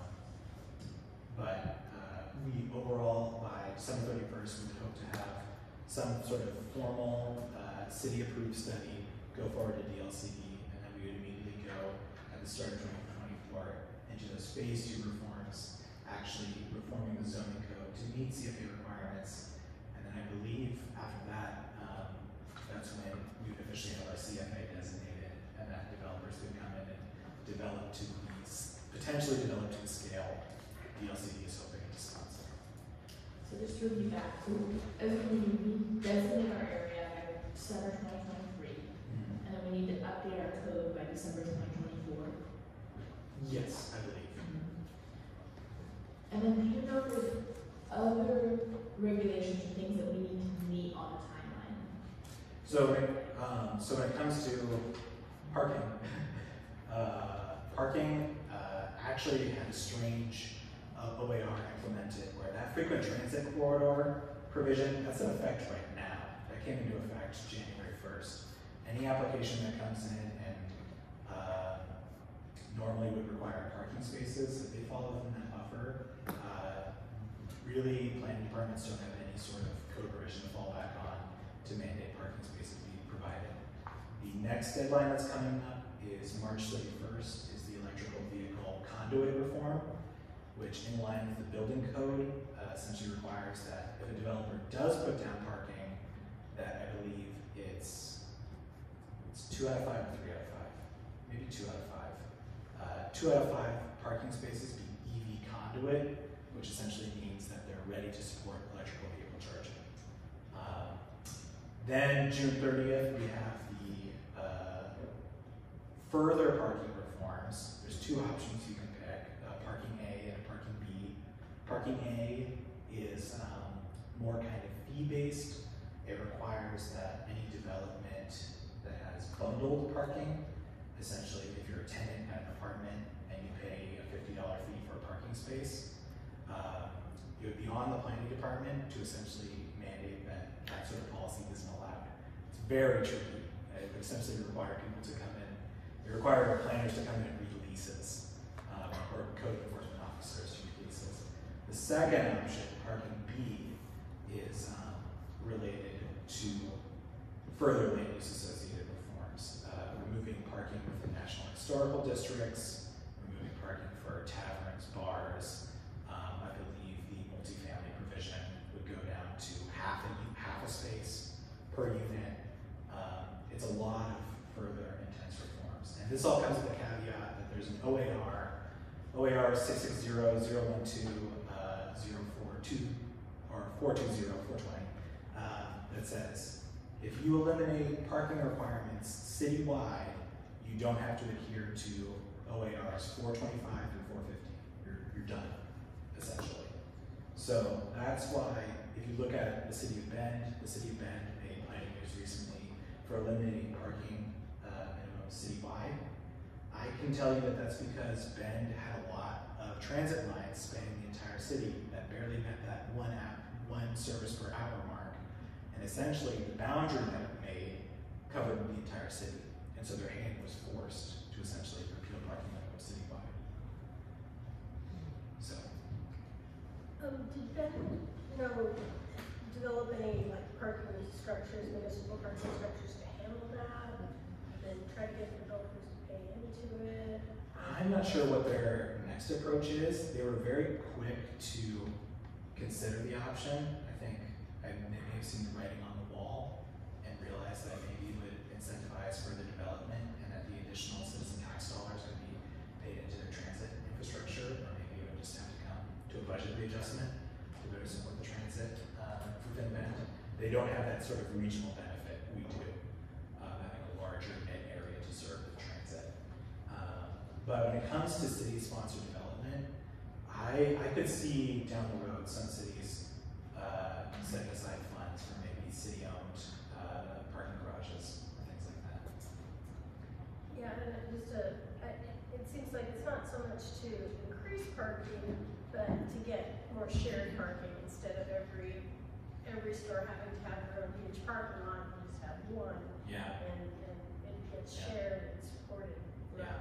but uh, we overall, by December thirty-first, we would hope to have some sort of formal uh, city-approved study go forward to D L C D, and then we would immediately go at the start of twenty twenty-four into those phase two reforms, actually reforming the zoning code to meet C F A requirements. And then I believe after that, um, that's when we would officially have our C F A designated, and that developers could come in and develop to these, potentially develop to the scale D L C D is hoping to sponsor. So just to review back, so as we we designate our area by December twenty twenty-three, Mm-hmm. and then we need to update our code by December twenty twenty-four. Yes, I believe. And then do you know if there's other regulations or things that we need to meet on the timeline? So, when- um, so when it comes to parking, uh, parking uh, actually had a strange uh, O A R implemented where that frequent transit corridor provision, that's in effect right now. That came into effect January first. Any application that comes in and uh, normally would require parking spaces, if they fall within that buffer, uh, really planning departments don't have any sort of code provision to fall back on to mandate parking spaces be provided. The next deadline that's coming up is March thirty-first, is the electrical vehicle conduit reform, which in line with the building code uh, essentially requires that if a developer does put down parking, that I believe it's it's two out of five or three out of five, maybe two out of five. Uh, two out of five parking spaces be E V conduit, which essentially means that they're ready to support electrical vehicle charging. Um, then June thirtieth, we have the uh, further parking reforms. There's two options you can pick, uh, parking A and parking B. Parking A is um, more kind of fee-based. It requires that any development that has bundled parking, essentially if you're a tenant at an apartment and you pay a fifty dollar fee for a parking space, um, it would be on the planning department to essentially mandate that that sort of policy isn't allowed. It's very tricky. It would essentially require people to come in, it requires planners to come in and read leases, um, or code enforcement officers to read leases. The second option, parking B, is um, related to further land use associated reforms, uh, removing parking within national historical districts, removing parking for taverns, bars. Um, I believe the multifamily provision would go down to half a, half a space per unit. Um, it's a lot of further intense reforms. And this all comes with the caveat that there's an O A R, O A R six six zero zero one two zero four two, or four two zero four twenty, uh, that says, if you eliminate parking requirements citywide, you don't have to adhere to O A Rs four twenty-five through four fifty. You're, you're done, essentially. So that's why, if you look at the city of Bend, the city of Bend made planning news recently for eliminating parking uh, minimum citywide. I can tell you that that's because Bend had a lot of transit lines spanning the entire city that barely met that one app, one service per hour mark. And essentially, the boundary that it made covered the entire city. and so their hand was forced to essentially repeal parking language citywide. So, Um, did Ben, you know, develop any like parking structures, municipal parking structures to handle that? And try to get developers to pay into it? I'm not sure what their next approach is. They were very quick to consider the option. I think I, they may have seen the writing on the wall and realized that maybe it would incentivize further development and that the additional citizen tax dollars would be paid into their transit infrastructure, or maybe it would just have to come to a budget readjustment to better support the transit uh, for Finn Bend. They don't have that sort of regional benefit we do, uh, having a larger net area to serve the transit. Um, but when it comes to city-sponsored development, I, I could see down the road some cities uh, setting aside funds for maybe city-owned uh, parking garages or things like that. Yeah, and it just a, I- it seems like it's not so much to increase parking, but to get more shared parking instead of every, every store having to have their own huge parking lot, you just have one. Yeah. And, and it gets Yeah. shared and supported. Yeah.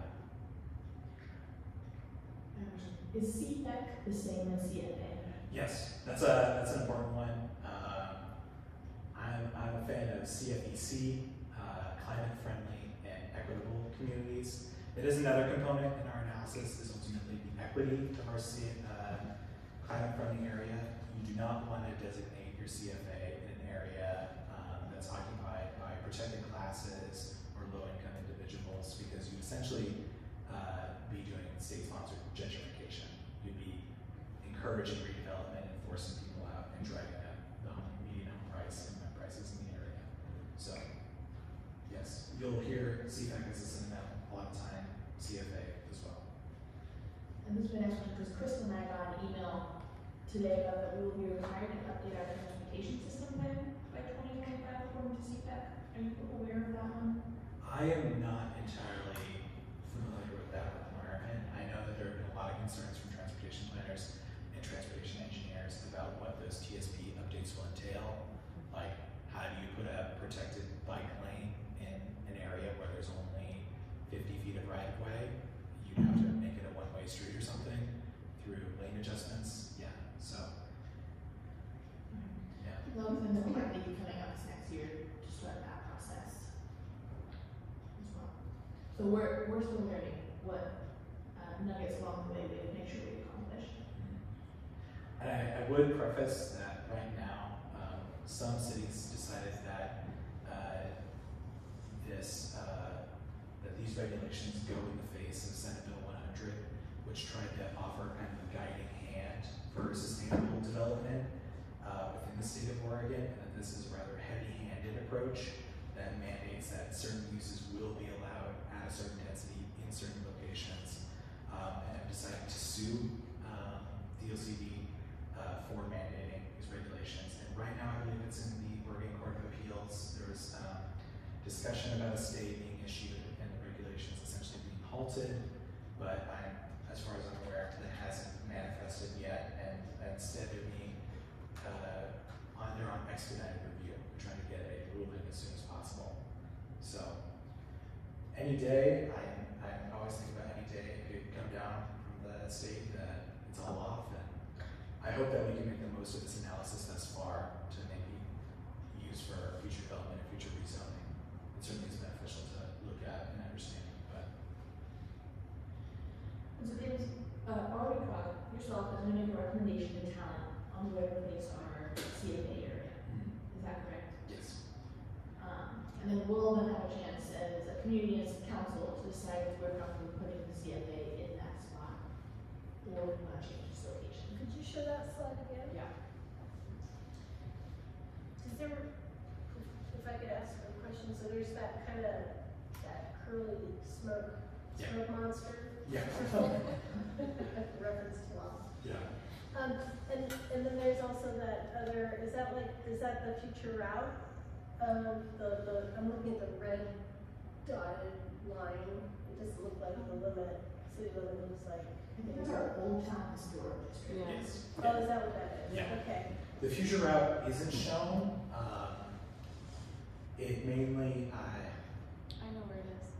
Is C P E C the same as C F A? Yes, that's a that's an important one. Um, I'm I'm a fan of C F E C, uh, climate-friendly and equitable communities. It is another component in our analysis is ultimately the equity of our C, uh, climate-friendly area. You do not want to designate your C F A in an area um, that's occupied by protected classes or low-income individuals, because you essentially uh, be doing state-sponsored gentrification. You'd be encouraging redevelopment and forcing people out and driving up the home median home price and rent prices in the area. So, yes, you'll hear C F A C as a synonym a lot of time, C F A as well. And this is my next one, because Crystal and I got an email today about that we will be required to update our transportation system plan by twenty twenty-five according to C P E C. Are you aware of that one? I am not entirely familiar with that requirement. I know that there have been a lot of concerns from transportation planners and transportation engineers about what those T S P updates will entail. Like, how do you put a protected bike lane in an area where there's only fifty feet of right of way? You'd have to make it a one-way street or something through lane adjustments. Yeah, so, yeah. Another thing that we might be coming up this next year to start that process as well. So we're, we're still learning what uh, nuggets along the way we make sure we accomplish. And I, I would preface that right now, um, some cities decided that uh, this uh, that these regulations go in the face of Senate Bill one hundred, which tried to offer kind of a guiding hand for sustainable development uh, within the state of Oregon, and that this is a rather heavy-handed approach that mandates that certain uses will be allowed at a certain density in certain locations, um, and have decided to sue um, D O C D uh, for mandating these regulations. And right now, I believe it's in the Oregon Court of Appeals. There was um, discussion about a stay being issued and the regulations essentially being halted, but I'm, as far as I'm aware, that hasn't manifested yet, and, and instead they're being uh, on they're on expedited review. We're trying to get a ruling as soon as possible. So, any day, I I always think about any day it could come down from the state that it's all off, and I hope that we can make the most of this analysis thus far to maybe use for future development and future rezoning. It certainly is beneficial to look at and understand, but And so James, uh, Barbie Cog, yourself is going to make a recommendation to talent on the way to place our C F A area. Is that correct? yes. Um, and then we'll then have a chance as a community and as a council to decide if we're comfortable putting the C F A in that spot or we want to change its location. Could you show that slide again? Yeah. Is there, if, if I could ask a question, so there's that kind of, that curly smoke, Yeah. smoke monster? Yeah. Reference to law. Yeah. Um, and, and then there's also that other, is that like, is that the future route? Um, the, the, I'm looking at the red dotted line, it doesn't look like the limit, city limit looks like. I think it's our Old Town Historic District. Yes. Oh, is that what that is? Yeah. Okay. The future route isn't shown. Um, it mainly, I I know where it is.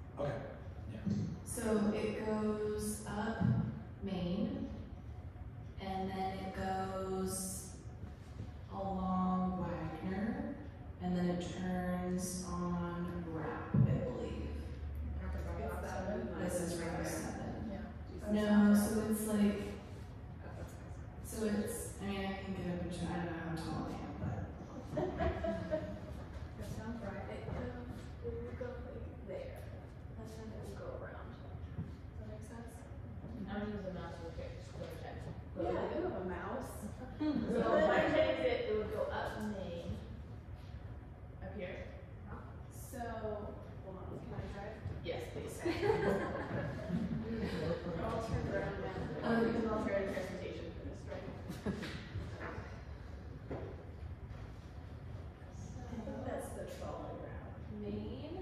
goes up Main, and then it goes along Wagner, and then it turns on Rapp, I believe. This is Route seven. No, so it's like, so it's, I mean, I can get a picture, I don't know how tall I am, but. That sounds right. It goes, it would go like there, and then it would go around. Does that make sense? I'm gonna use a mouse real quick, just to check. Yeah, you have a mouse. So if I change it, it would go up Main. Up here. So, hold on, can I drive? Yes, please. I'll turn around now. Um, because I'll try to transportation for this, right? I think that's the trolley route. Main.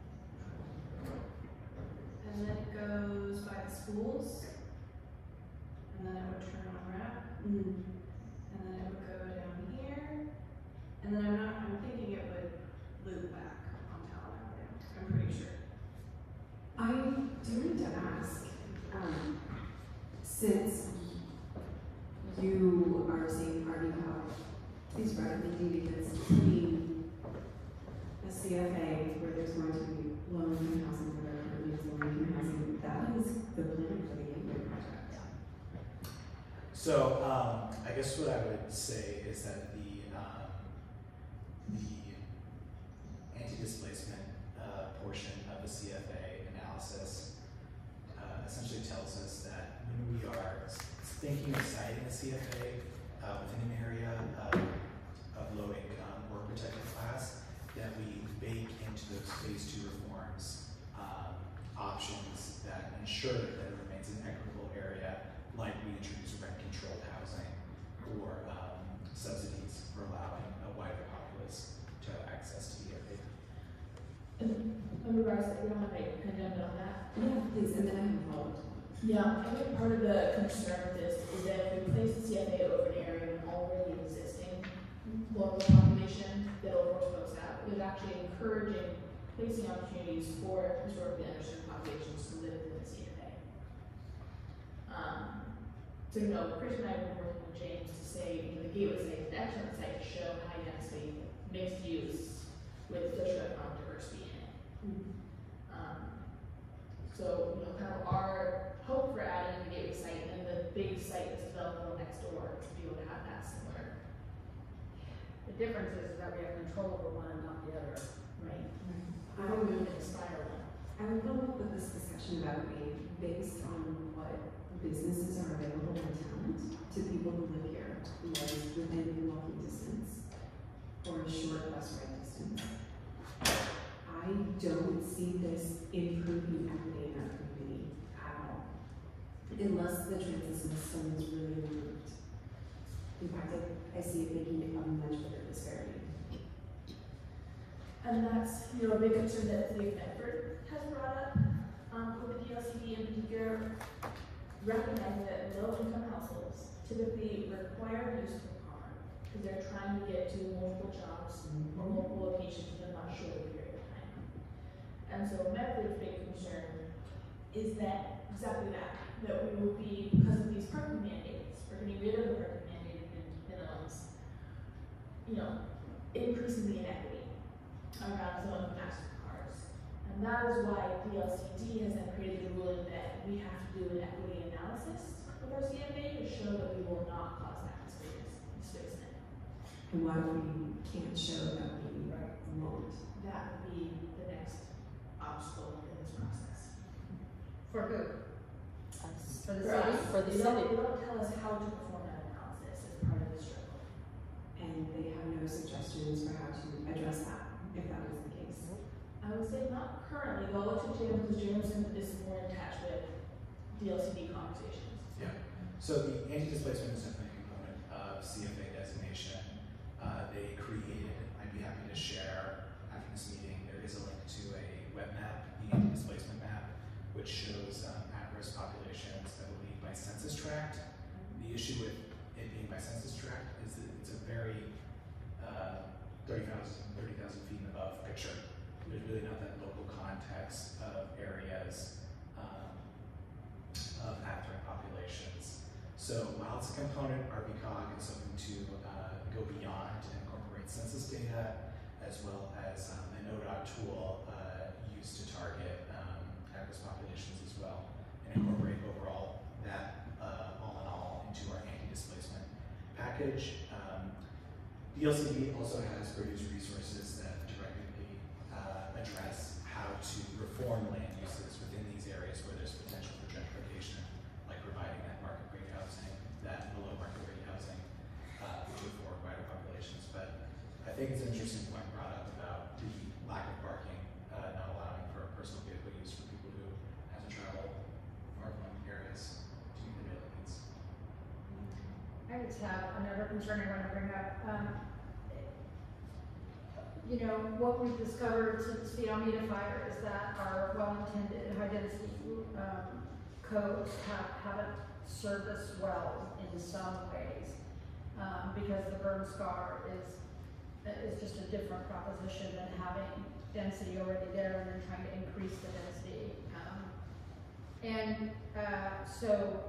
And then it goes by the schools. And then it would turn on Rapp. Mm. And then it would go down here. And then I'm not, I'm thinking it would loop back on Town Avenue. I'm pretty sure. I do need to ask, um, since you are saying Artie Cobb is recommending because between a C F A where there's going to be low-income housing, where there currently is low-income housing, that is the plan for the Gateway project. So, um, I guess what I would say is that the, um, the anti-displacement, uh, portion of the C F A analysis, uh, essentially tells us that when we are s- thinking of citing a C F A, uh, within an area of, of low income or protected class, that we bake into those phase two reforms, um, options that ensure that it remains an equitable area, like we introduce rent controlled housing or um, subsidies for allowing a wider populace to have access to the area. In regards to, we don't have a pandemic on that. Yeah, please, and then I have a follow-up. Yeah, I think part of the concern with this is that if we place the C F A over an area with already existing local population that'll force folks out, it was actually encouraging placing opportunities for historically underserved populations to live within the C F A. Um, so, you know, Chris and I have been working with James to say, you know, the Gateway site is an excellent site to show high density, mixed use with socioeconomic diversity in it. Um, so, you know, kind of our hope for adding the Gateway site and the big site that's developable next door to be able to have that similar. The difference is that we have control over one and not the other. Right. I How we would, would inspire one. I would follow up with this discussion about being based on what businesses are available in talent to people who live here, who are within walking distance or a short bus ride distance. I don't see this improving equity in our community at all, unless the transit system is really improved. In fact, I, I see it making a much bigger disparity. And that's, you know, a big concern that the Bedford has brought up, um, with the D L C D in particular, recognizing that low-income households typically require use of a car because they're trying to get to multiple jobs or multiple locations in a much shorter period of time. And so Medford's big concern is that, exactly that, that we will be, because of these parking mandates, we're getting rid of the parking mandate min- minimums, you know, increasing the inequity around some of the massive cars. And that is why D L C D has then created the ruling that we have to do an equity analysis with our C F A to show that we will not cause that displacement. And what if we can't show that we won't? That would be the next obstacle in this process. For who? For the For city? us, For the they don't, city? they don't tell us how to perform that analysis as part of the struggle. And they have no suggestions for how to address that, if that is the case. I would say not currently, though, I'll let you James, because Jameson is more in touch with D L C D conversations. Yeah. So the anti-displacement is definitely a component of C F A designation. Uh, they created, I'd be happy to share after this meeting, there is a link to a web map, the anti-displacement map, which shows um, at-risk populations, I believe, by census tract. The issue with it being by census tract is that it's a very uh, thirty thousand feet and above picture. There's really not that local context of areas um, So while it's a component, R V cog is looking to uh, go beyond and incorporate census data, as well as um, an O D O T tool uh, used to target um, at-risk populations as well, and incorporate overall that uh, all in all into our anti-displacement package. Um, D L C B also has produced resources that directly uh, address how to reform land uses within these areas where there's potential for gentrification, like providing that market rate housing, that below market rate housing uh, for wider populations. But I think it's an interesting point brought up about the lack of parking, uh, not allowing for personal vehicle use for people who have to travel far from areas to meet their daily needs. I just have another concern I want to bring up. Um, you know, what we've discovered since the Almeida fire is that our well-intended high-density um, codes have, haven't served us well in some ways, um, because the burn scar is is just a different proposition than having density already there and then trying to increase the density. Um, and uh, so,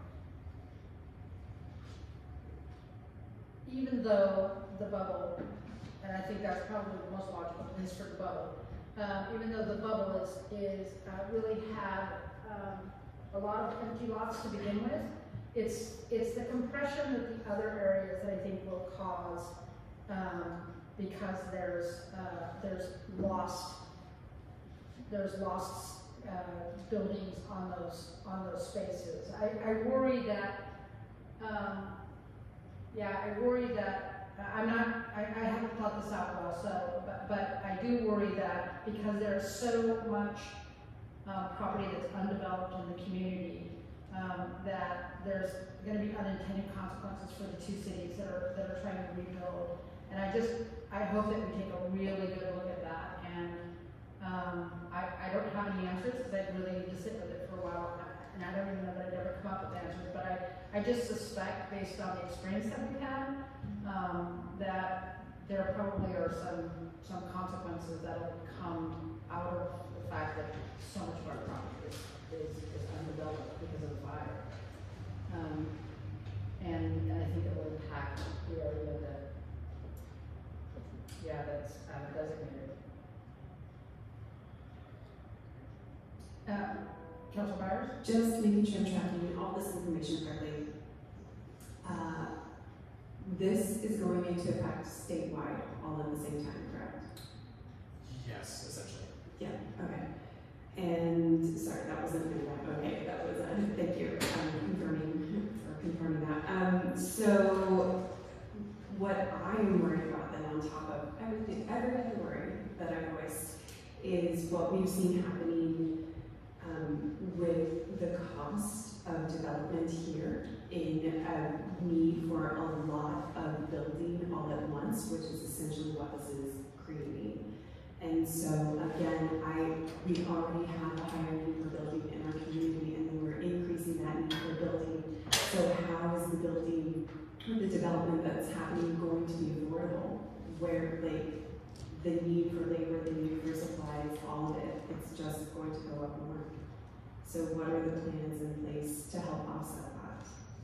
even though the bubble, and I think that's probably the most logical place for the bubble, um, even though the bubble is, is uh, really had um, a lot of empty lots to begin with, it's, it's the compression of the other areas that I think will cause, um, because there's, uh, there's lost, there's lost uh, buildings on those, on those spaces. I, I worry that, um, yeah, I worry that, uh, I'm not, I, I haven't thought this out well, so, but, but I do worry that because there's so much uh, property that's undeveloped in the community, um, that there's going to be unintended consequences for the two cities that are, that are trying to rebuild. And I just, I hope that we take a really good look at that. And um, I, I don't have any answers because I really need to sit with it for a while. And I don't even know that I'd ever come up with answers, but I, I just suspect, based on the experience that we've had, um, that there probably are some, some consequences that will come out of the fact that so much of our property is, is, is undeveloped because of the fire. Um, and, and I think it will impact the area that, yeah, that's uh, designated. Um, Councilor Byers? Just making sure I'm tracking all this information correctly. Uh, this is going into effect statewide all at the same time, correct? Yes, essentially. Yeah, okay. And, sorry, that wasn't in that, okay, that was, uh, thank you um, confirming, for confirming that. Um, so, what I am worried about then on top of everything, every other worry that I voiced is what we've seen happening um, with the cost of development here in a need for a lot of building all at once, which is essentially what this is creating. And so again, I we already have a higher need for building in our community, and then we're increasing that need for building. So how is the building, the development that's happening going to be affordable? Where like the need for labor, the need for supplies, all of it, it's just going to go up more. So what are the plans in place to help offset that?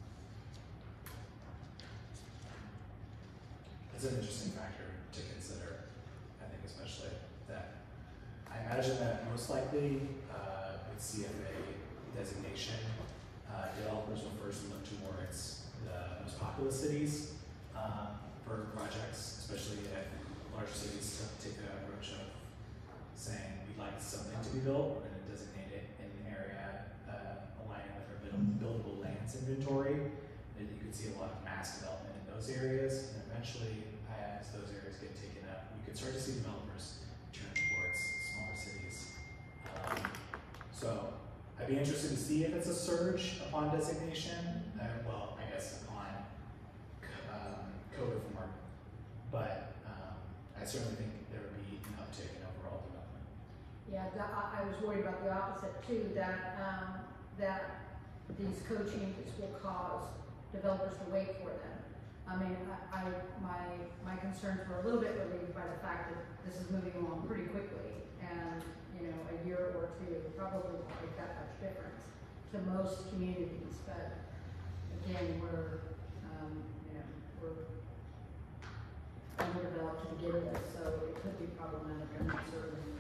It's an interesting factor to consider, I think, especially that I imagine that most likely uh, with C F A designation, uh, developers will first look towards the most populous cities uh, for projects, especially if larger cities take the approach of saying we'd like something to be built, we're going to designate it in an area uh, aligning with our build buildable lands inventory. And you could see a lot of mass development in those areas, and eventually, as those areas get taken up, you could start to see developers turn towards smaller cities. Um, so I'd be interested to see if it's a surge upon designation. Uh, well, I guess upon um, code reform, but um, I certainly think there would be an uptick in overall development. Yeah, that, I, I was worried about the opposite too, that, um, that these code changes will cause developers to wait for them. I mean, I, I, my, my concerns were a little bit relieved by the fact that this is moving along pretty quickly, and, you know, a year or two probably won't make that much difference to most communities, but, again, we're, um, you know, we're underdeveloped to begin with, so it could be problematic, I'm not certain.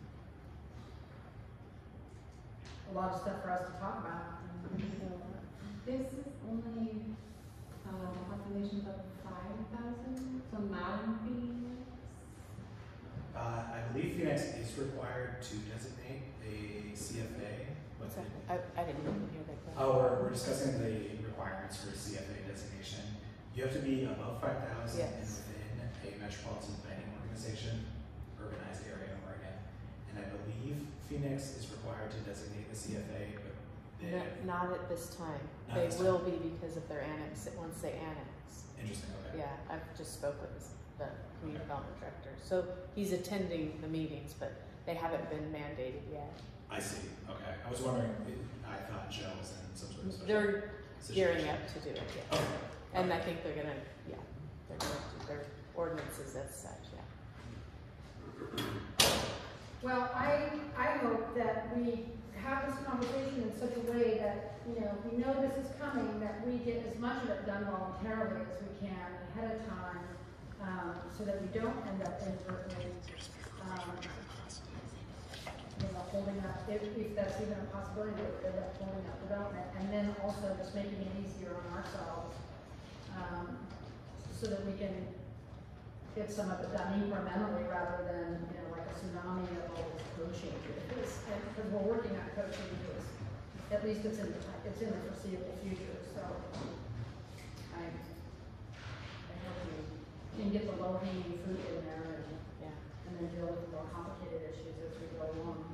A lot of stuff for us to talk about. This is only, uh, population of five thousand, so not in Phoenix. Uh, I believe Phoenix is required to designate a C F A. What's it? I, I didn't even hear that. question. Oh, we're, we're discussing the requirements for a C F A designation. You have to be above five thousand and Yes. within a metropolitan planning organization, urbanized area in Oregon. And I believe Phoenix is required to designate the C F A, but they, No, not at this time. Not They this will be because of their annex, once they annex. interesting, okay. Yeah, I've just spoke with this- the community development director. So he's attending the meetings, but they haven't been mandated yet. I see, okay. I was wondering, I thought Joe was in some sort of special They're gearing situation. up to do it, yeah. Okay. And I Okay. think they're gonna, yeah, they're gonna do their ordinances as such, yeah. Well, I, I hope that we have this conversation in such a way that, you know, we know this is coming, that we get as much of it done voluntarily as we can ahead of time, um, so that we don't end up inadvertently, um, you know, holding up, if, if that's even a possibility, that we end up holding up development, and then also just making it easier on ourselves, um, so that we can get some of it done incrementally rather than, you know, like a tsunami of all this code changes. And because we're working on code changes, at least it's in the, it's in the foreseeable future, so I, I hope we can get the low hanging fruit in there and, Yeah. and then deal with the more complicated issues as we go along.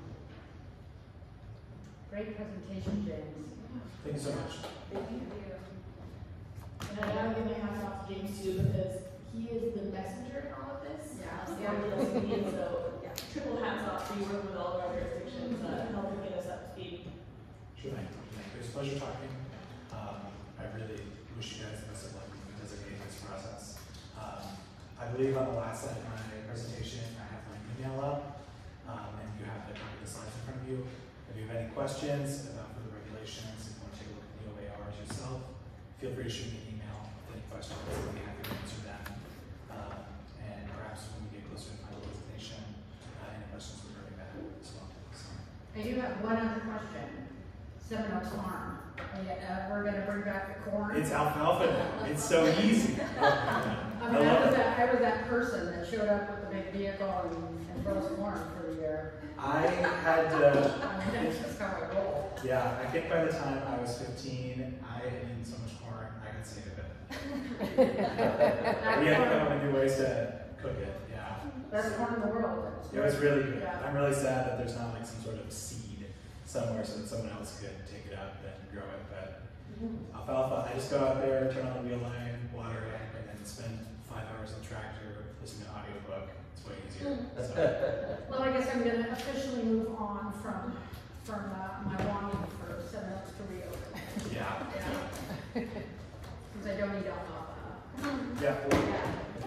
Great presentation, James. Thank you so much. Thank you. And I gotta give my hats off to James too, because he is the messenger in all of this. Yeah. Uh, so I'm the L C D, and so, yeah, triple hats off to you working with all of our jurisdictions, uh, helping get us up to speed. Sure thing. It was a pleasure talking. Um, I really wish you guys the best of luck in designating this process. Um, I believe on the last slide of my presentation, I have my email up, um, and you have the copy of the slides in front of you. If you have any questions about further regulations, if you want to take a look at the O A Rs yourself, feel free to shoot me an email with any questions. I'll be happy to answer them. Um, and perhaps when we get closer to final presentation, uh, any questions regarding that as well. So. I do have one other question. Seven Oaks Farm, are you ever gonna bring back the corn? It's alfalfa now. It's so easy. I mean, I was that, I was that person that showed up with the big vehicle and, and froze corn for the year. I had to, I mean, that's just how I roll. yeah, I think by the time I was fifteen, I had eaten so much corn, I could save it. We had to come up with new ways to cook it, yeah. Best corn in the world. It was really good. Yeah. I'm really sad that there's not like some sort of seed somewhere so that someone else could take it up and grow it, but alfalfa, I just go out there, turn on the wheel line, water it, and then spend five hours on the tractor, listen to an audiobook. It's way easier. So, Well, I guess I'm gonna officially move on from, from, uh, my longing for Seven Oaks to reopen. yeah. Yeah. Cause I don't eat alfalfa. Yeah. well, Yeah.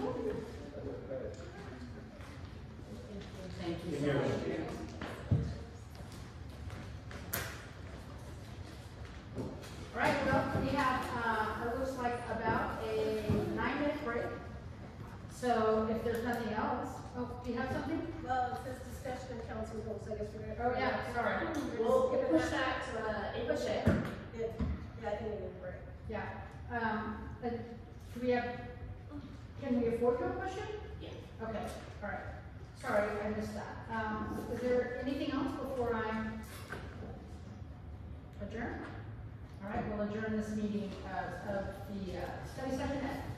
Thank you so Here. much. All right, well, we have, uh, it looks like about a nine minute break. So if there's nothing else, oh, do you have something? Well, it says discussion of council goals, I guess we're gonna. Oh, yeah, sorry. We'll push that to, uh, April sixth. Yeah, yeah, I think we need a break. Yeah, um, uh, do we have, can we afford to push it? Yeah. Okay, all right. Sorry, I missed that. Um, is there anything else before I adjourn? All right, we'll adjourn this meeting, uh, of the, uh, study session at